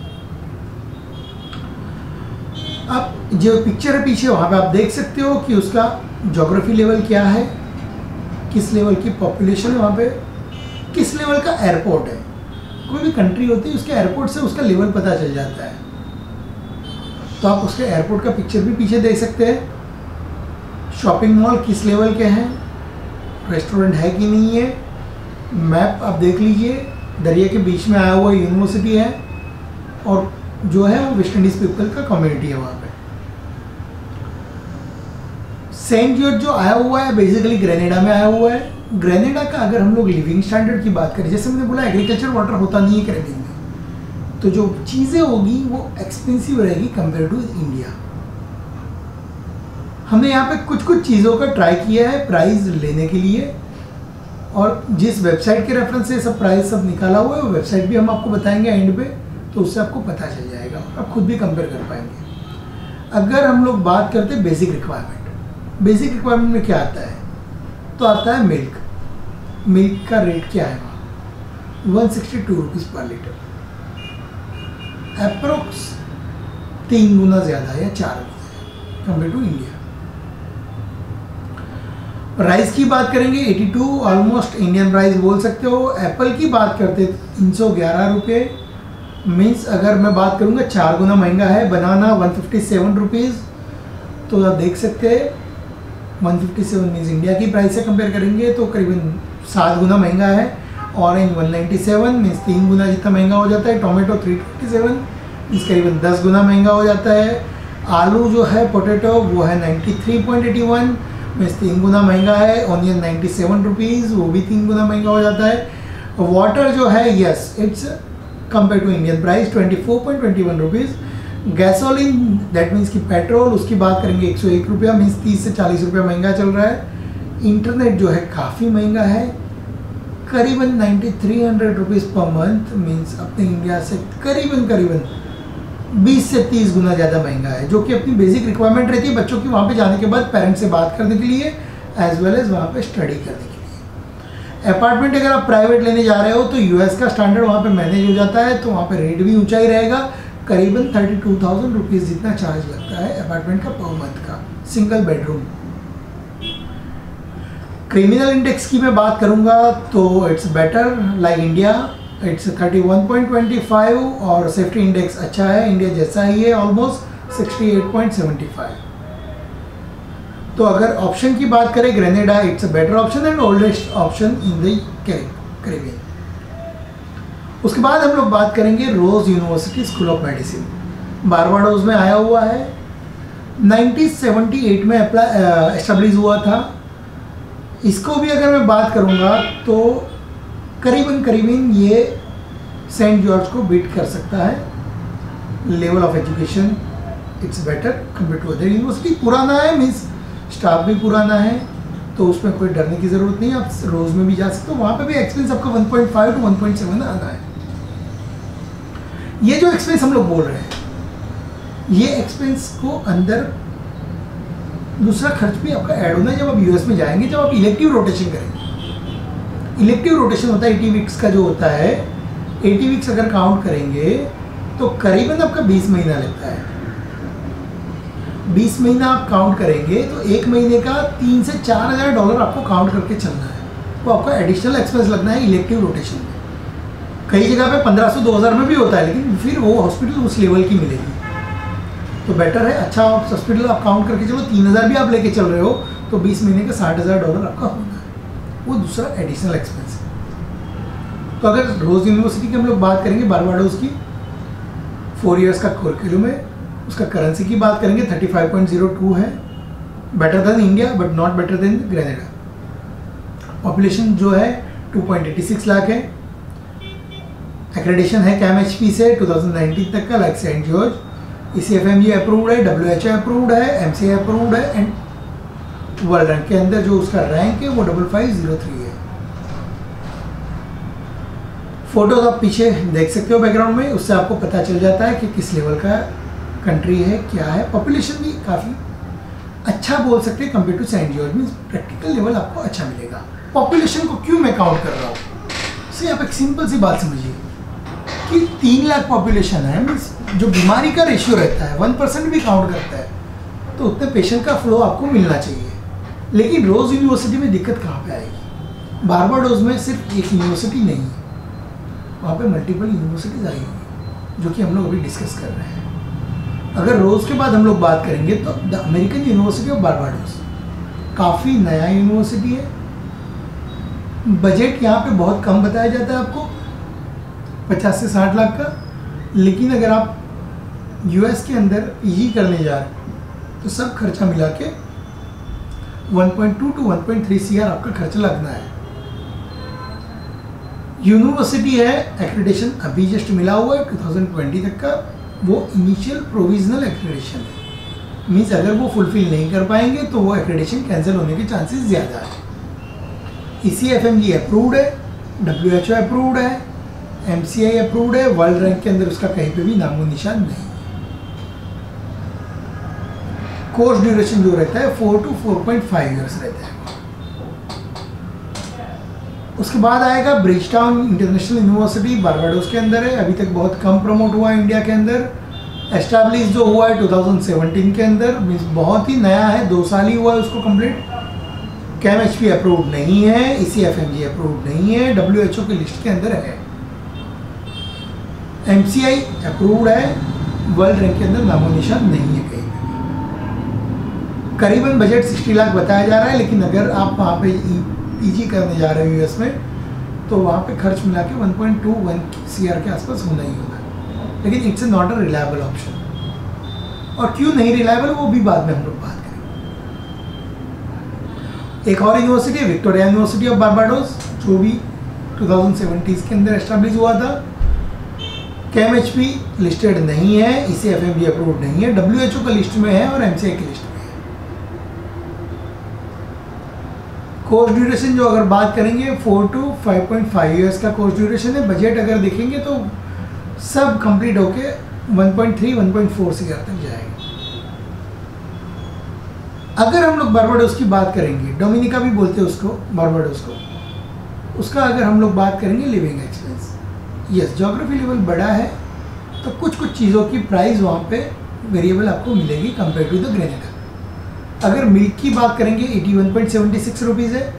अब जो पिक्चर है पीछे, वहाँ पे आप देख सकते हो कि उसका ज्योग्राफी लेवल क्या है, किस लेवल की पॉपुलेशन है वहाँ पे, किस लेवल का एयरपोर्ट है। कोई भी कंट्री होती है उसके एयरपोर्ट से उसका लेवल पता चल जाता है। तो आप उसके एयरपोर्ट का पिक्चर भी पीछे देख सकते हैं। शॉपिंग मॉल किस लेवल के हैं, रेस्टोरेंट है कि नहीं है, मैप आप देख लीजिए। दरिया के बीच में आया हुआ यूनिवर्सिटी है और जो है वो वेस्ट इंडीज पीपल का कम्युनिटी है वहाँ पे। सेंट जॉर्ज जो आया हुआ है बेसिकली ग्रेनेडा में आया हुआ है। ग्रेनेडा का अगर हम लोग लिविंग स्टैंडर्ड की बात करें, जैसे मैंने बोला एग्रीकल्चर वाटर होता नहीं है कैरेबियन में, तो जो चीज़ें होगी वो एक्सपेंसिव रहेगी कंपेयर टू इंडिया। हमने यहाँ पे कुछ कुछ चीज़ों का ट्राई किया है प्राइस लेने के लिए, और जिस वेबसाइट के रेफरेंस से सब प्राइस सब निकाला हुआ है वो वेबसाइट भी हम आपको बताएंगे एंड पे, तो उससे आपको पता चल जाएगा, आप खुद भी कंपेयर कर पाएंगे। अगर हम लोग बात करते हैं बेसिक रिक्वायरमेंट, बेसिक रिक्वायरमेंट में क्या आता है, तो आता है मिल्क। मिल्क का रेट क्या है वहाँ 162 रुपीज़ पर लीटर, अप्रोक्स 3 गुना ज़्यादा या 4 गुना कंपेयर टू इंडिया। प्राइस की बात करेंगे 82, ऑलमोस्ट इंडियन प्राइस बोल सकते हो। एप्पल की बात करते 311 रुपये, मीन्स अगर मैं बात करूँगा 4 गुना महंगा है। बनाना 157 रुपीज़, तो आप देख सकते हैं 157 मीन्स इंडिया की प्राइस से कंपेयर करेंगे तो करीबन 7 गुना महंगा है। ऑरेंज 197 मीन्स 3 गुना जितना महंगा हो जाता है। टोमेटो 327 मीन्स करीबन 10 गुना महंगा हो जाता है। आलू जो है पोटैटो वो है 93.81 मीन्स 3 गुना महंगा है। ऑनियन 97 रुपीज़, वो भी 3 गुना महंगा हो जाता है। वाटर जो है yes it's compare to Indian price 24.21 rupees. Gasoline that means कि पेट्रोल उसकी बात करेंगे 101 रुपया, मीन्स 30 से 40 रुपया महंगा चल रहा है। इंटरनेट जो है काफ़ी महंगा है, करीबन 9300 रुपीज़ पर मंथ, मीन्स अपने इंडिया से करीबन 20 से 30 गुना ज़्यादा महंगा है, जो कि अपनी बेसिक रिक्वायरमेंट रहती है बच्चों की वहाँ पे जाने के बाद पेरेंट्स से बात करने के लिए एज वेल एज वहाँ पे स्टडी करने के लिए। अपार्टमेंट अगर आप प्राइवेट लेने जा रहे हो तो यूएस का स्टैंडर्ड वहाँ पे मैनेज हो जाता है, तो वहाँ पे रेट भी ऊंचा ही रहेगा। करीबन 32,000 रुपीज़ जितना चार्ज लगता है अपार्टमेंट का पर मंथ का, सिंगल बेडरूम। क्रिमिनल इंडेक्स की मैं बात करूँगा तो it's better like India, it's 31.25 और सेफ्टी इंडेक्स अच्छा है, इंडिया जैसा ही है ऑलमोस्ट 68.75। तो अगर ऑप्शन की बात करें Grenada it's a better option and oldest option in the Caribbean. उसके बाद हम लोग बात करेंगे Ross university school of medicine, Barbados में आया हुआ है। 1978 में एस्टेब्लिश हुआ था। इसको भी अगर मैं बात करूँगा तो करीबन करीबन ये सेंट जॉर्ज को बीट कर सकता है। Level of education it's better compare to other university. पुराना है मीन्स स्टाफ भी पुराना है, तो उसमें कोई डरने की ज़रूरत नहीं है। आप रोज़ में भी जा सकते हो, वहाँ पे भी एक्सपेंस आपका 1.5 to 1.7 आना है। ये जो एक्सपेंस हम लोग बोल रहे हैं, ये एक्सपेंस को अंदर दूसरा खर्च भी आपका ऐड होना है जब आप यूएस में जाएंगे, जब आप इलेक्टिव रोटेशन करेंगे। इलेक्टिव रोटेशन होता है 80 वीक्स का जो होता है, 80 वीक्स अगर काउंट करेंगे तो करीबन आपका 20 महीना लगता है। 20 महीना आप काउंट करेंगे तो एक महीने का $3,000 से 4,000 डॉलर आपको काउंट करके चलना है। तो आपका एडिशनल एक्सपेंस लगना है इलेक्टिव रोटेशन में। कई जगह पे 1,500-2,000 में भी होता है, लेकिन फिर वो हॉस्पिटल उस लेवल की मिलेगी। तो बेटर है अच्छा हॉस्पिटल आप काउंट करके चलो, 3,000 भी आप लेके चल रहे हो तो 20 महीने का $60,000 आपका होना है। वो दूसरा एडिशनल एक्सपेंस है। तो अगर रोज यूनिवर्सिटी की हम लोग बात करेंगे, बारबाडोस की 4 इयर्स का करिकुलम है, उसका करेंसी की बात करेंगे 35.02 है, better than India but not better than Grenada. Population जो है 2.86 लाख है। एक्रेडिशन है कैम एचपी से 2019 तक का, like Saint George. ECFMG approved है, WHO अप्रूव्ड है, MCI अप्रूव्ड है एंड वर्ल्ड रैंक के अंदर जो उसका रैंक है वो 5503 है। फोटोज आप पीछे देख सकते हो बैकग्राउंड में, उससे आपको पता चल जाता है कि किस लेवल का कंट्री है, क्या है। पॉपुलेशन भी काफ़ी अच्छा बोल सकते हैं compare to Saint George, means practical level आपको अच्छा मिलेगा। पॉपुलेशन को क्यों मैं काउंट कर रहा हूँ, इससे आप एक सिंपल सी बात समझिए कि 3 लाख पॉपुलेशन है, मीन्स जो बीमारी का रेशियो रहता है 1% भी काउंट करता है, तो उतने पेशेंट का फ्लो आपको मिलना चाहिए। लेकिन रोज यूनिवर्सिटी में दिक्कत कहाँ पे आएगी? बारबाडोस में सिर्फ एक यूनिवर्सिटी नहीं है, वहाँ पे मल्टीपल यूनिवर्सिटीज आएगी, जो कि हम लोग अभी डिस्कस कर रहे हैं। अगर रोज के बाद हम लोग बात करेंगे तो the American university of Barbados काफ़ी नया यूनिवर्सिटी है। बजट यहाँ पे बहुत कम बताया जाता है आपको, 50 से 60 लाख का। लेकिन अगर आप यूएस के अंदर पीजी करने जा रहे हैं तो सब खर्चा मिला के 1.2 to 1.3 CR आपका खर्चा लगना है। यूनिवर्सिटी है, एक्रेडिशन अभी जस्ट मिला हुआ है 2020 तक का, वो इनिशियल प्रोविजनल एक्रेडिशन है। मीन्स अगर वो फुलफिल नहीं कर पाएंगे तो वो एक्रेडिशन कैंसिल होने के चांसेस ज़्यादा है। ECFMG अप्रूव्ड है, WHO अप्रूव्ड है, MCI अप्रूव्ड है, वर्ल्ड रैंक के अंदर उसका कहीं पे भी नामो निशान नहीं। कोर्स ड्यूरेशन जो रहता है 4 to 4.5 ईयर्स रहता है। उसके बाद आएगा ब्रिजटाउन इंटरनेशनल यूनिवर्सिटी, बारबाडोस के अंदर है, अभी तक बहुत कम प्रमोट हुआ है इंडिया के अंदर। एस्टैब्लिश जो हुआ है 2017 के अंदर, मीन्स बहुत ही नया है, 2 साल ही हुआ है उसको कंप्लीट। कैम एचपी अप्रूव्ड नहीं है, ECFMG अप्रूव्ड नहीं है, WHO की लिस्ट के अंदर है। MCI अप्रूव्ड है, वर्ल्ड रैंक के अंदर नामो निशान नहीं है कहीं पे। करीबन बजट 60 लाख बताया जा रहा है, लेकिन अगर आप वहाँ पे पीजी करने जा रहे हो यूएस में तो वहाँ पे खर्च मिला के 1.21 CR के आसपास होना ही होगा। लेकिन it's not a reliable option. और क्यों नहीं रिलायबल वो भी बाद में हम लोग बात करेंगे। एक और यूनिवर्सिटी है विक्टोरिया यूनिवर्सिटी ऑफ बारबाडोस, जो भी 2070 के अंदर एस्टैब्लिश हुआ था। कैम एचपी लिस्टेड नहीं है, ECFMG अप्रूव्ड नहीं है, WHO का लिस्ट में है और MCI की लिस्ट में है। कोर्स ड्यूरेशन जो अगर बात करेंगे 4 to 5.5 ईयर्स का कोर्स ड्यूरेशन है। बजट अगर देखेंगे तो सब कंप्लीट होके 1.3-1.4 CR तक जाएगा। अगर हम लोग बारबाडोस की बात करेंगे, डोमिनिका भी बोलते हैं उसको, बारबाडोस को, उसका अगर हम लोग बात करेंगे living expense, yes geography level बड़ा है तो कुछ चीज़ों की प्राइस वहाँ पे वेरिएबल आपको मिलेगी कंपेयर टू द ग्रेनेडा। अगर मिल्क की बात करेंगे 81.76 रुपीज़ है।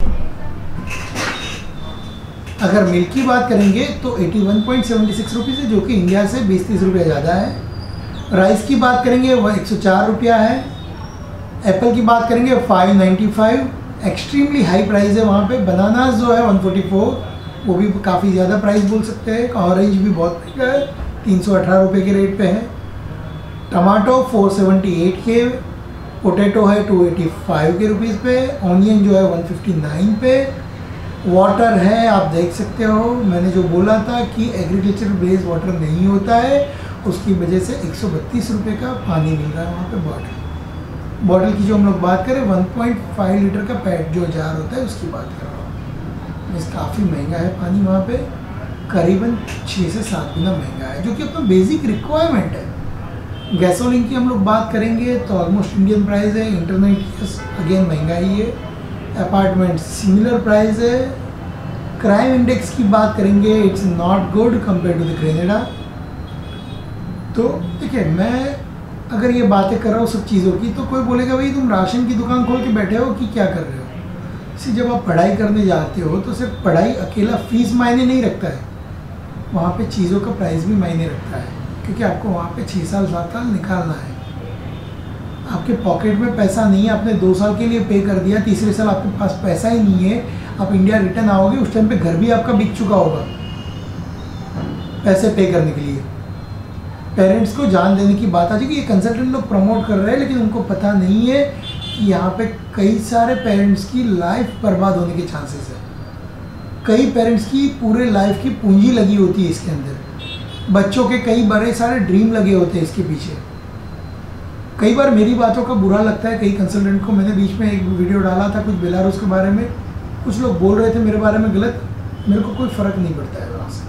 अगर मिल्क की बात करेंगे तो 81.76 रुपीज़ है, जो कि इंडिया से 20-30 रुपये ज़्यादा है। राइस की बात करेंगे वह 104 रुपया है। एप्पल की बात करेंगे 595, एक्सट्रीमली हाई प्राइस है वहाँ पे। बनानास जो है 144, वो भी काफ़ी ज़्यादा प्राइस बोल सकते हैं। ऑरेंज भी बहुत महंगा है, 318 रुपये के रेट पे है। टमाटो 478 के, पोटैटो है 285 के रुपीज़ पे, ऑनियन जो है 159 पे, वाटर है, आप देख सकते हो मैंने जो बोला था कि एग्रीकल्चर बेस्ड वाटर नहीं होता है, उसकी वजह से 132 रुपये का पानी मिल रहा है वहाँ पे। बॉटल की जो हम लोग बात करें 1.5 लीटर का पैट जो जार होता है उसकी बात कर रहा हूँ। इस काफ़ी महंगा है पानी वहाँ पे, करीबन 6 से 7 गुना महंगा है, जो कि अपना बेसिक रिक्वायरमेंट है। गैसोलीन की हम लोग बात करेंगे तो ऑलमोस्ट इंडियन प्राइस है। इंटरनेट अगेन महंगा ही है। अपार्टमेंट सिमिलर प्राइस है। क्राइम इंडेक्स की बात करेंगे, it's not good compare to the Grenada. तो देखिए, मैं अगर ये बातें कर रहा हूँ सब चीज़ों की, तो कोई बोलेगा भाई तुम राशन की दुकान खोल के बैठे हो कि क्या कर रहे हो। सी जब आप पढ़ाई करने जाते हो तो सिर्फ पढ़ाई अकेला फीस मायने नहीं रखता है, वहाँ पे चीज़ों का प्राइस भी मायने रखता है, क्योंकि आपको वहाँ पे 6 साल 7 साल निकालना है। आपके पॉकेट में पैसा नहीं है, आपने 2 साल के लिए पे कर दिया, तीसरे साल आपके पास पैसा ही नहीं है, आप इंडिया रिटर्न आओगे उस टाइम पे घर भी आपका बिक चुका होगा पैसे पे करने के लिए। पेरेंट्स को जान देने की बात आ जाएगी। ये कंसल्टेंट लोग प्रमोट कर रहे हैं, लेकिन उनको पता नहीं है कि यहाँ पे कई सारे पेरेंट्स की लाइफ बर्बाद होने के चांसेस है। कई पेरेंट्स की पूरे लाइफ की पूंजी लगी होती है इसके अंदर, बच्चों के कई बड़े सारे ड्रीम लगे होते हैं इसके पीछे। कई बार मेरी बातों का बुरा लगता है कई कंसल्टेंट को। मैंने बीच में एक वीडियो डाला था कुछ बेलारूस के बारे में, कुछ लोग बोल रहे थे मेरे बारे में गलत, मेरे को कोई फ़र्क नहीं पड़ता है वहाँ से।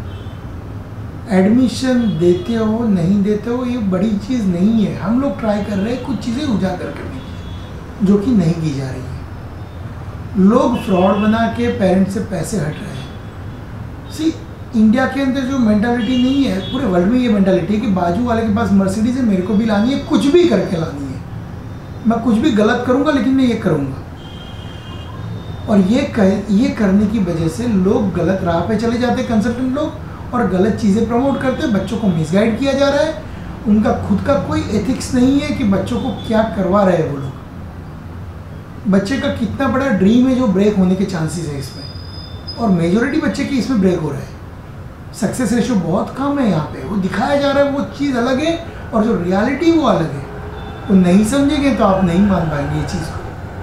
एडमिशन देते हो नहीं देते हो ये बड़ी चीज़ नहीं है। हम लोग ट्राई कर रहे हैं कुछ चीज़ें उजागर करने की जो कि नहीं की जा रही है। लोग फ्रॉड बना के पेरेंट्स से पैसे हट रहे हैं। सी इंडिया के अंदर जो मेंटालिटी नहीं है, पूरे वर्ल्ड में ये मेंटालिटी है कि बाजू वाले के पास मर्सिडीज है, मेरे को भी लानी है, कुछ भी करके लानी है, मैं कुछ भी गलत करूँगा लेकिन मैं ये करूँगा। और ये करने की वजह से लोग गलत राह पे चले जाते हैं कंसल्टेंट लोग, और गलत चीज़ें प्रमोट करते हैं। बच्चों को मिसगाइड किया जा रहा है। उनका खुद का कोई एथिक्स नहीं है कि बच्चों को क्या करवा रहे हैं वो लोग। बच्चे का कितना बड़ा ड्रीम है जो ब्रेक होने के चांसेस है इसमें, और मेजोरिटी बच्चे की इसमें ब्रेक हो रहा है। सक्सेस रेशियो बहुत कम है यहाँ पे। वो दिखाया जा रहा है वो चीज़ अलग है, और जो रियलिटी वो अलग है। वो नहीं समझेंगे तो आप नहीं मान पाएंगे ये चीज़ को।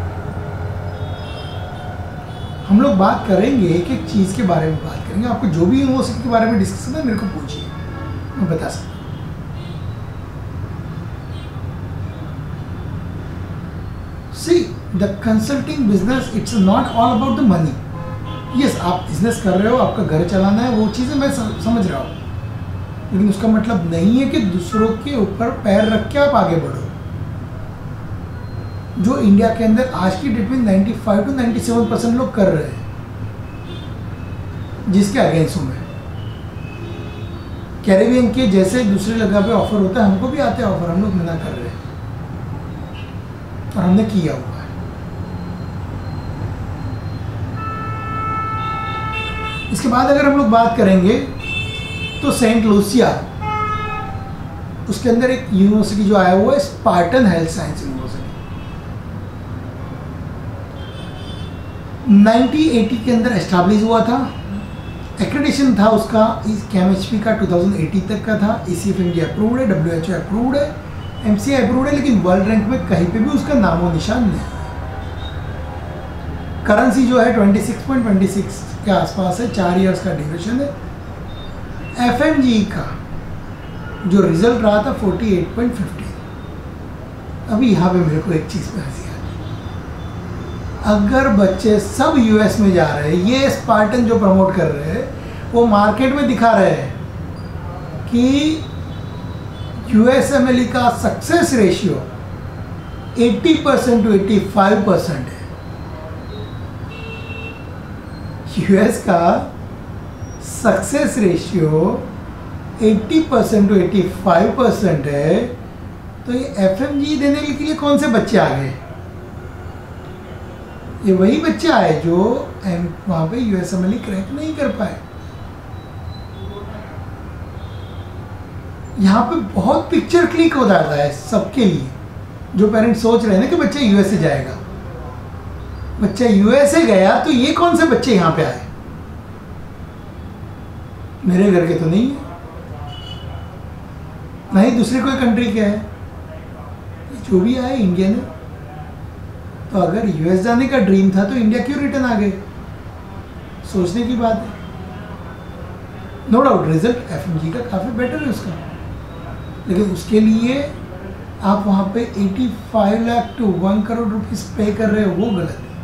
हम लोग बात करेंगे एक एक चीज़ के बारे में बात करेंगे। आपको जो भी यूनिवर्सिटी के बारे में डिस्कस करना है मेरे को पूछिए, मैं बता सकता हूँ। See the consulting business it's not all about the money. Yes, आप बिजनेस कर रहे हो, आपका घर चलाना है, वो चीज़ें मैं समझ रहा हूँ, लेकिन उसका मतलब नहीं है कि दूसरों के ऊपर पैर रख के आप आगे बढ़ो। जो इंडिया के अंदर आज की डेट में 95 to 97% लोग कर रहे हैं, जिसके अगेंस्ट हूँ मैं। कैरेबियन के जैसे दूसरी जगह पे ऑफर होता है, हमको भी आते हैं ऑफर, हम लोग मना कर रहे हैं और हमने किया हुआ है। इसके बाद अगर हम लोग बात करेंगे तो सेंट लूसिया, उसके अंदर एक यूनिवर्सिटी जो आया हुआ है स्पार्टन हेल्थ साइंस यूनिवर्सिटी, 1980 के अंदर एस्टैब्लिश हुआ था। एक्रेडिशन था उसका केमिस्ट्री का 2018 तक का था। ECF इंडिया अप्रूव्ड है, WHO अप्रूव्ड है, MCI अप्रूव्ड है, लेकिन वर्ल्ड रैंक में कहीं पे भी उसका नामो निशान नहीं। करेंसी जो है 26.26 के आसपास है, 4 इयर्स का ड्यूरेशन है। FMG का जो रिजल्ट रहा था 48.50। अभी यहाँ पे मेरे को एक चीज़ पे हंसी, अगर बच्चे सब US में जा रहे हैं, ये स्पार्टन जो प्रमोट कर रहे हैं वो मार्केट में दिखा रहे हैं कि USMLE का सक्सेस रेशियो 80% to 85% है। US का सक्सेस रेशियो 80% to 85% है, तो ये FMG देने के लिए कौन से बच्चे आ गए? ये वही बच्चे आए जो वहाँ पे USMLE क्रैक नहीं कर पाए। यहाँ पे बहुत पिक्चर क्लिक हो जाता है सबके लिए। जो पेरेंट्स सोच रहे हैं ना कि बच्चा USA जाएगा, बच्चा USA गया तो ये कौन से बच्चे यहाँ पे आए? मेरे घर के तो नहीं है, नहीं दूसरे कोई कंट्री के है, जो भी आए इंडियन है। तो अगर US जाने का ड्रीम था तो इंडिया क्यों रिटर्न आ गए? सोचने की बात है। नो डाउट रिजल्ट एफएमजी का काफ़ी बेटर है उसका, लेकिन उसके लिए आप वहाँ पे 85 लाख टू 1 करोड़ रुपीस पे कर रहे हो, वो गलत है।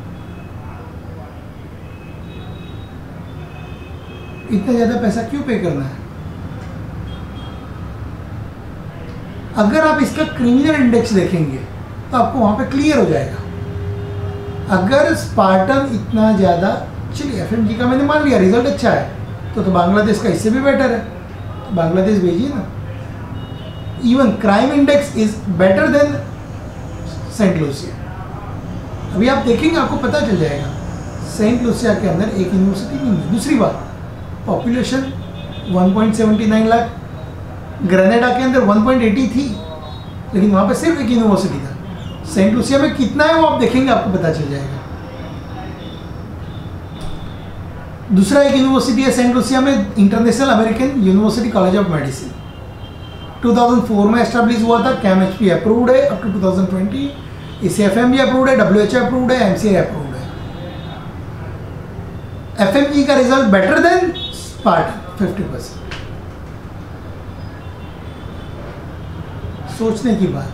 इतना ज़्यादा पैसा क्यों पे करना है? अगर आप इसका क्रिमिनल इंडेक्स देखेंगे तो आपको वहाँ पे क्लियर हो जाएगा। अगर स्पार्टन इतना ज़्यादा, चलिए एफएमजी का मैंने मान लिया रिजल्ट अच्छा है, तो बांग्लादेश का इससे भी बेटर है, तो बांग्लादेश भेजिए ना। Even crime index is better than Saint Lucia. अभी आप देखेंगे आपको पता चल जाएगा, सेंट लूसिया के अंदर एक यूनिवर्सिटी नहीं है। दूसरी बात, पॉपुलेशन 1.79 लाख, ग्रेनेडा के अंदर 1.80 थी, लेकिन वहाँ पे सिर्फ एक यूनिवर्सिटी था। सेंट लूसिया में कितना है वो आप देखेंगे आपको पता चल जाएगा। दूसरा एक यूनिवर्सिटी है सेंट लूसिया में, international American university college of medicine, 2004 में एस्टैब्लिश हुआ था। कैमएचपी अप्रूव्ड है अप टू 2020, इसे एफएमजी अप्रूव्ड है, डब्ल्यूएचओ अप्रूव्ड है, एमसीआई अप्रूव्ड है। एफएमजी का रिजल्ट बेटर देन स्पार्टन 50%। सोचने की बात,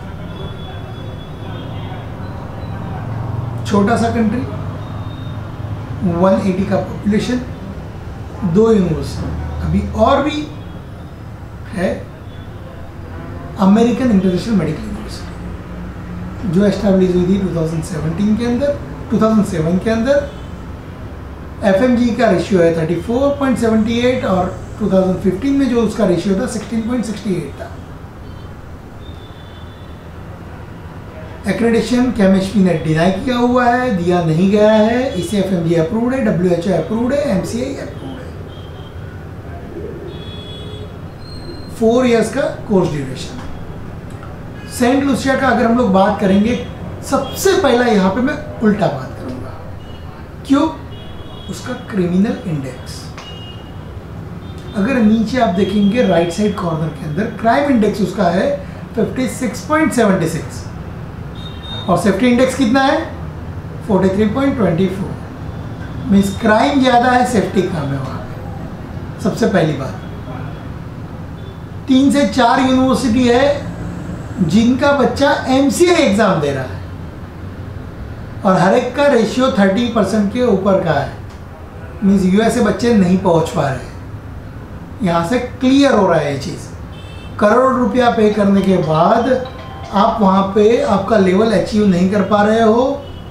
छोटा सा कंट्री, 180 का पॉपुलेशन, 2 यूनिवर्सिटी। अभी और भी है अमेरिकन इंटरनेशनल मेडिकल यूनिवर्सिटी, जो एस्टैब्लिश हुई थी 2017 के अंदर, 2007 के अंदर। एफएमजी का रेशियो है 34.78 और 2015 में जो उसका रेशियो था 16.68 था। एक्रेडिशन केमिस्ट्री ने डिनाई किया हुआ है, दिया नहीं गया है। इसे एफएमजी अप्रूव्ड है, डब्ल्यूएचओ अप्रूव्ड है, एमसीआई अप्रूव्ड है। 4 इयर्स का कोर्स ड्यूरेशन। सेंट लूसिया का अगर हम लोग बात करेंगे, सबसे पहला यहाँ पे मैं उल्टा बात करूँगा। क्यों? उसका क्रिमिनल इंडेक्स। अगर नीचे आप देखेंगे राइट साइड कॉर्नर के अंदर, क्राइम इंडेक्स उसका है 56.76 और सेफ्टी इंडेक्स कितना है 43.24। मीन्स क्राइम ज़्यादा है, सेफ्टी कम है वहाँ पे। सबसे पहली बात, 3 से 4 यूनिवर्सिटी है जिनका बच्चा एमसीए एग्जाम दे रहा है और हर एक का रेशियो 30% के ऊपर का है। मीन्स यूएसए बच्चे नहीं पहुंच पा रहे। यहाँ से क्लियर हो रहा है ये चीज़। करोड़ रुपया पे करने के बाद आप वहाँ पे आपका लेवल अचीव नहीं कर पा रहे हो,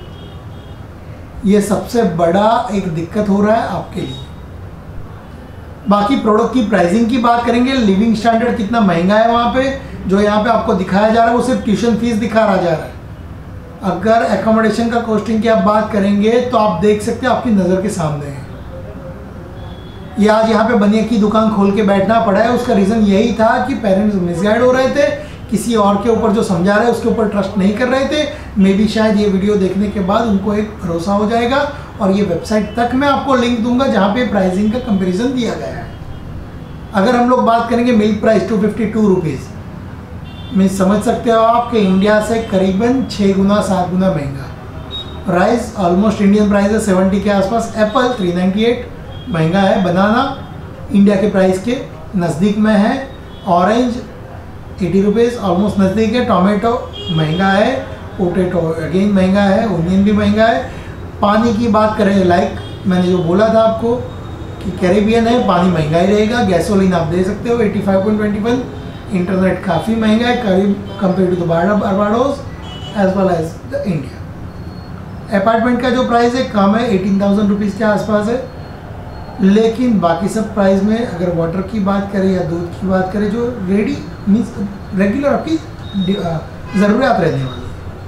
ये सबसे बड़ा एक दिक्कत हो रहा है आपके लिए। बाकी प्रोडक्ट की प्राइसिंग की बात करेंगे, लिविंग स्टैंडर्ड कितना महंगा है वहाँ पे, जो यहाँ पे आपको दिखाया जा रहा है वो सिर्फ ट्यूशन फीस दिखा रहा जा रहा है। अगर एकोमोडेशन का कॉस्टिंग की आप बात करेंगे तो आप देख सकते हैं आपकी नज़र के सामने है। ये आज यहाँ पे बनिया की दुकान खोल के बैठना पड़ा है, उसका रीज़न यही था कि पेरेंट्स मिसगाइड हो रहे थे, किसी और के ऊपर जो समझा रहे हैं उसके ऊपर ट्रस्ट नहीं कर रहे थे। मे बी शायद ये वीडियो देखने के बाद उनको एक भरोसा हो जाएगा और ये वेबसाइट तक मैं आपको लिंक दूंगा जहाँ पे प्राइसिंग का कंपैरिजन दिया गया है। अगर हम लोग बात करेंगे मिल्क प्राइस 252 रुपीज़, मैं समझ सकते हो आपके इंडिया से करीबन 6 गुना 7 गुना महंगा। प्राइस ऑलमोस्ट इंडियन प्राइस है 70 के आसपास। एप्पल 398 महंगा है। बनाना इंडिया के प्राइस के नज़दीक में है। ऑरेंज 80 रुपीज़ ऑलमोस्ट नज़दीक है। टोमेटो महंगा है। पोटैटो अगेन महंगा है। ओनियन भी महंगा है। पानी की बात करें, लाइक मैंने जो बोला था आपको कि कैरेबियन है, पानी महंगा ही रहेगा। गैसोलीन आप दे सकते हो 85.21। इंटरनेट काफ़ी महंगा है करीब compare to the Barbados as well as the India. Apartment का जो प्राइस है कम है, 18,000 रुपीज़ के आसपास है। लेकिन बाकी सब प्राइस में अगर वाटर की बात करें या दूध की बात करें, जो रेडी मीन्स रेगुलर आपकी ज़रूरियात रहने वाली।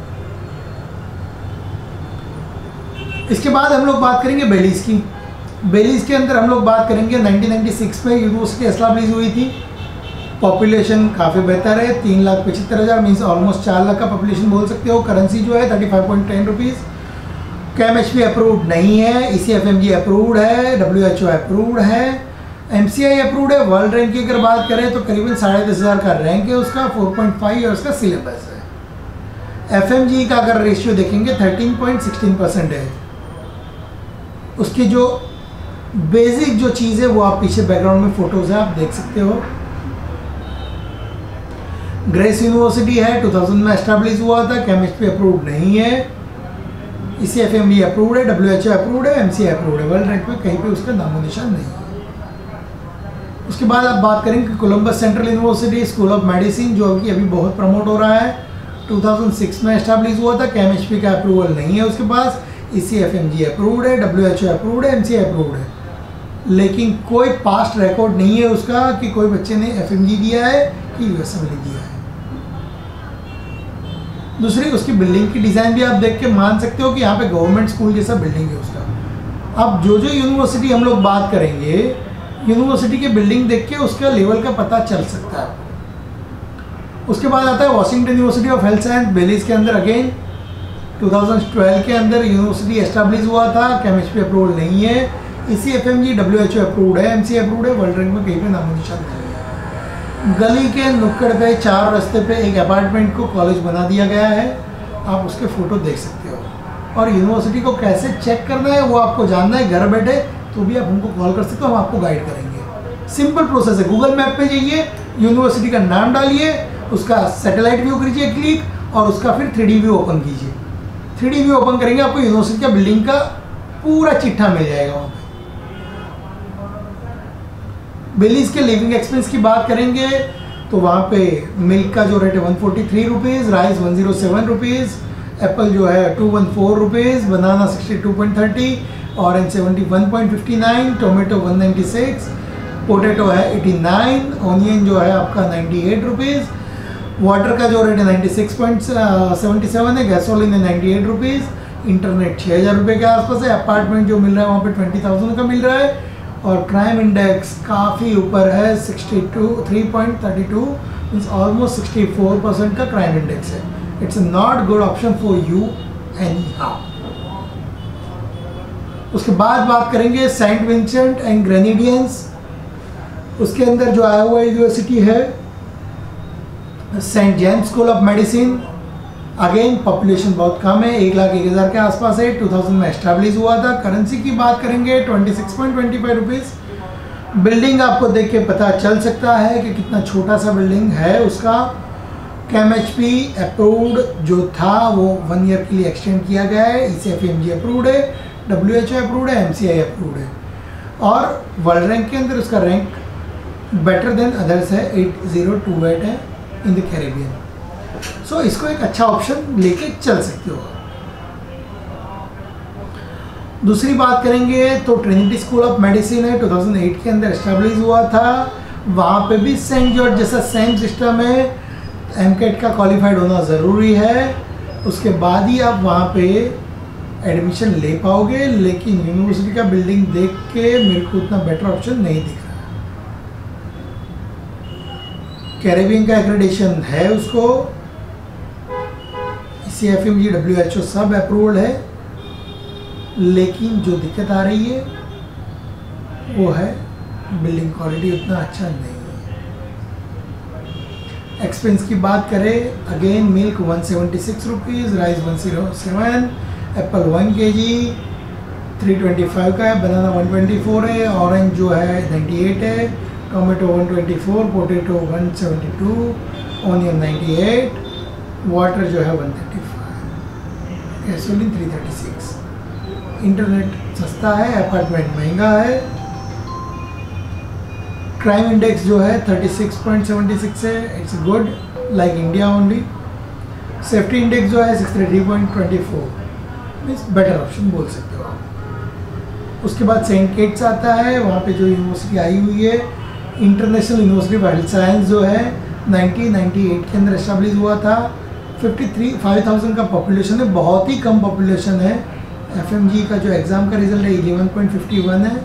इसके बाद हम लोग बात करेंगे बेलीज़ की। बेलीज़ के अंदर हम लोग बात करेंगे 1996 में यूनिवर्सिटी एस्टैब्लिश हुई थी। पॉपुलेशन काफ़ी बेहतर है, 3,75,000 मीन्स ऑलमोस्ट 4 लाख का पॉपुलेशन बोल सकते हो। करेंसी जो है 35.10 रुपीज़। कैमएचपी अप्रूव्ड नहीं है। ECFMG अप्रूव्ड है। WHO अप्रूव्ड है। MCI अप्रूव्ड है। वर्ल्ड रैंक की अगर बात करें तो करीबन 10,500 का रैंक है उसका, 4.5 और उसका सिलेबस है। FMG का अगर रेशियो देखेंगे 13.16% है। उसकी जो बेसिक जो चीज़ है वो आप पीछे बैकग्राउंड में फोटोज है आप देख सकते हो। ग्रेस यूनिवर्सिटी है, 2000 में एस्टैब्लिश हुआ था, केमिस्ट्री अप्रूव्ड नहीं है, ECFMB अप्रूव्ड है, WHO अप्रूव्ड है, MCI अप्रूव्ड है, वर्ल्ड रैंक में कहीं पे उसका नामो निशान नहीं है। उसके बाद आप बात करेंगे Columbus Central University school of Medicine, जो कि अभी बहुत प्रमोट हो रहा है, 2006 में एस्टैब्लिश हुआ था, केमिस्ट्री का अप्रूवल नहीं है उसके पास, ECFMG अप्रूव्ड है, WHO अप्रूव्ड है, MCI अप्रूव्ड है, लेकिन कोई पास्ट रिकॉर्ड नहीं है उसका कि कोई बच्चे ने FMG दिया है कि USMLE दिया है। दूसरी उसकी बिल्डिंग की डिज़ाइन भी आप देख के मान सकते हो कि यहाँ पे गवर्नमेंट स्कूल जैसा बिल्डिंग है उसका। अब जो यूनिवर्सिटी हम लोग बात करेंगे, यूनिवर्सिटी की बिल्डिंग देख के उसका लेवल का पता चल सकता है। उसके बाद आता है Washington University of Health Science, Belize के अंदर, अगेन 2012 के अंदर यूनिवर्सिटी एस्टैब्लिश हुआ था, केमिस्ट्री अप्रूवल नहीं है, ECFMG WHO अप्रूव्ड है, MCI अप्रूव्ड है, वर्ल्ड रैंक में कहीं पे नामो निशान नहीं है। गली के नुक्कड़ पे 4 रास्ते पे एक अपार्टमेंट को कॉलेज बना दिया गया है, आप उसके फोटो देख सकते हो। और यूनिवर्सिटी को कैसे चेक करना है वो आपको जानना है घर बैठे, तो भी आप हमको कॉल कर सकते हो, हम आपको गाइड करेंगे। सिंपल प्रोसेस है, गूगल मैप पे जाइए, यूनिवर्सिटी का नाम डालिए, उसका सैटेलाइट व्यू कीजिए क्लिक, और उसका फिर 3D व्यू ओपन कीजिए। 3D व्यू ओपन करेंगे आपको यूनिवर्सिटी का बिल्डिंग का पूरा चिट्ठा मिल जाएगा वहाँ पे। बेलीज के लिविंग एक्सपेंस की बात करेंगे तो वहाँ पे मिल्क का जो रेट है 143 रुपीज़, राइस 107 रुपीज़, एप्पल जो है 214 rupees, banana 62.30, orange 71.59, tomato 196, potato है 89, ऑनियन जो है आपका 98 रुपीज़, वाटर का जो रेट है 96.77 है, गैसोलिन है 98 रुपीज़, इंटरनेट 6000 रुपये के आसपास है, अपार्टमेंट जो मिल रहा है वहाँ पे 20,000 का मिल रहा है, और क्राइम इंडेक्स काफ़ी ऊपर है 3.32 मीन्स ऑलमोस्ट 64% का क्राइम इंडेक्स है। It's not good option for you anyhow. उसके बाद बात करेंगे सेंट विंसेंट एंड ग्रेनेडियंस, उसके अंदर जो आया हुआ यूनिवर्सिटी है Saint James School of Medicine, again population बहुत कम है, 1,01,000 के आसपास है, 2000 में एस्टैब्लिश हुआ था। करेंसी की बात करेंगे 26.25 रुपीज़। बिल्डिंग आपको देख के पता चल सकता है कि कितना छोटा सा बिल्डिंग है उसका। KMHP अप्रूव्ड जो था वो 1 ईयर के लिए एक्सटेंड किया गया है, ECFMG अप्रूव्ड है, WHO अप्रूव्ड है, MCI अप्रूव्ड है, और वर्ल्ड रैंक के अंदर उसका रैंक बेटर देन अदर्स है, 8028 है इन द कैरेबियन। सो इसको एक अच्छा ऑप्शन लेके चल सकते हो। दूसरी बात करेंगे तो ट्रिनिटी स्कूल ऑफ मेडिसिन है, 2008 के अंदर एस्टैब्लिश हुआ था, वहाँ पे भी सेंट जॉर्ज जैसा सेम सिस्टम है, MCAT का क्वालिफाइड होना ज़रूरी है, उसके बाद ही आप वहाँ पे एडमिशन ले पाओगे। लेकिन यूनिवर्सिटी का बिल्डिंग देख के मेरे को उतना बेटर ऑप्शन नहीं दिख रहा। कैरेबियन का एक्रेडिटेशन है उसको, ECFMG WHO सब अप्रूव्ड है, लेकिन जो दिक्कत आ रही है वो है बिल्डिंग क्वालिटी उतना अच्छा नहीं है। एक्सपेंस की बात करें, again milk 176 rupees, rice 107, apple 1 kg 325 का है, बनाना 124 है, ऑरेंज जो है 98 है, टोमेटो 124, पोटैटो 172, ऑनियन 98, वाटर जो है 135, गैसोलीन 336। इंटरनेट सस्ता है, अपार्टमेंट महंगा है, क्राइम इंडेक्स जो है 36.76 है, it's good like India only. Safety index जो है 63.24, मीन्स बेटर ऑप्शन बोल सकते हो आप। उसके बाद सेंट किट्स आता है, वहाँ पे जो यूनिवर्सिटी आई हुई है, International University of Health Science जो है 1998 के अंदर एस्टैब्लिश हुआ था, 5,000 का पॉपुलेशन है, बहुत ही कम पॉपुलेशन है। FMG का जो एग्ज़ाम का रिजल्ट है 11.51 है,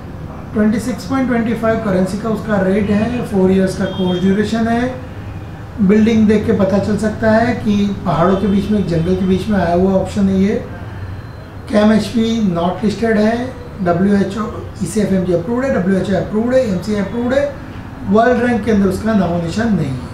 26.25 करेंसी का उसका रेट है, 4 इयर्स का कोर्स ड्यूरेशन है। बिल्डिंग देख के पता चल सकता है कि पहाड़ों के बीच में, एक जंगल के बीच में आया हुआ ऑप्शन है ये। KMHP नॉट लिस्टेड है, WHO ECFMG अप्रूव्ड है, WHO अप्रूव्ड है, MCI अप्रूव्ड है, वर्ल्ड रैंक के अंदर उसका नामो निशान नहीं है।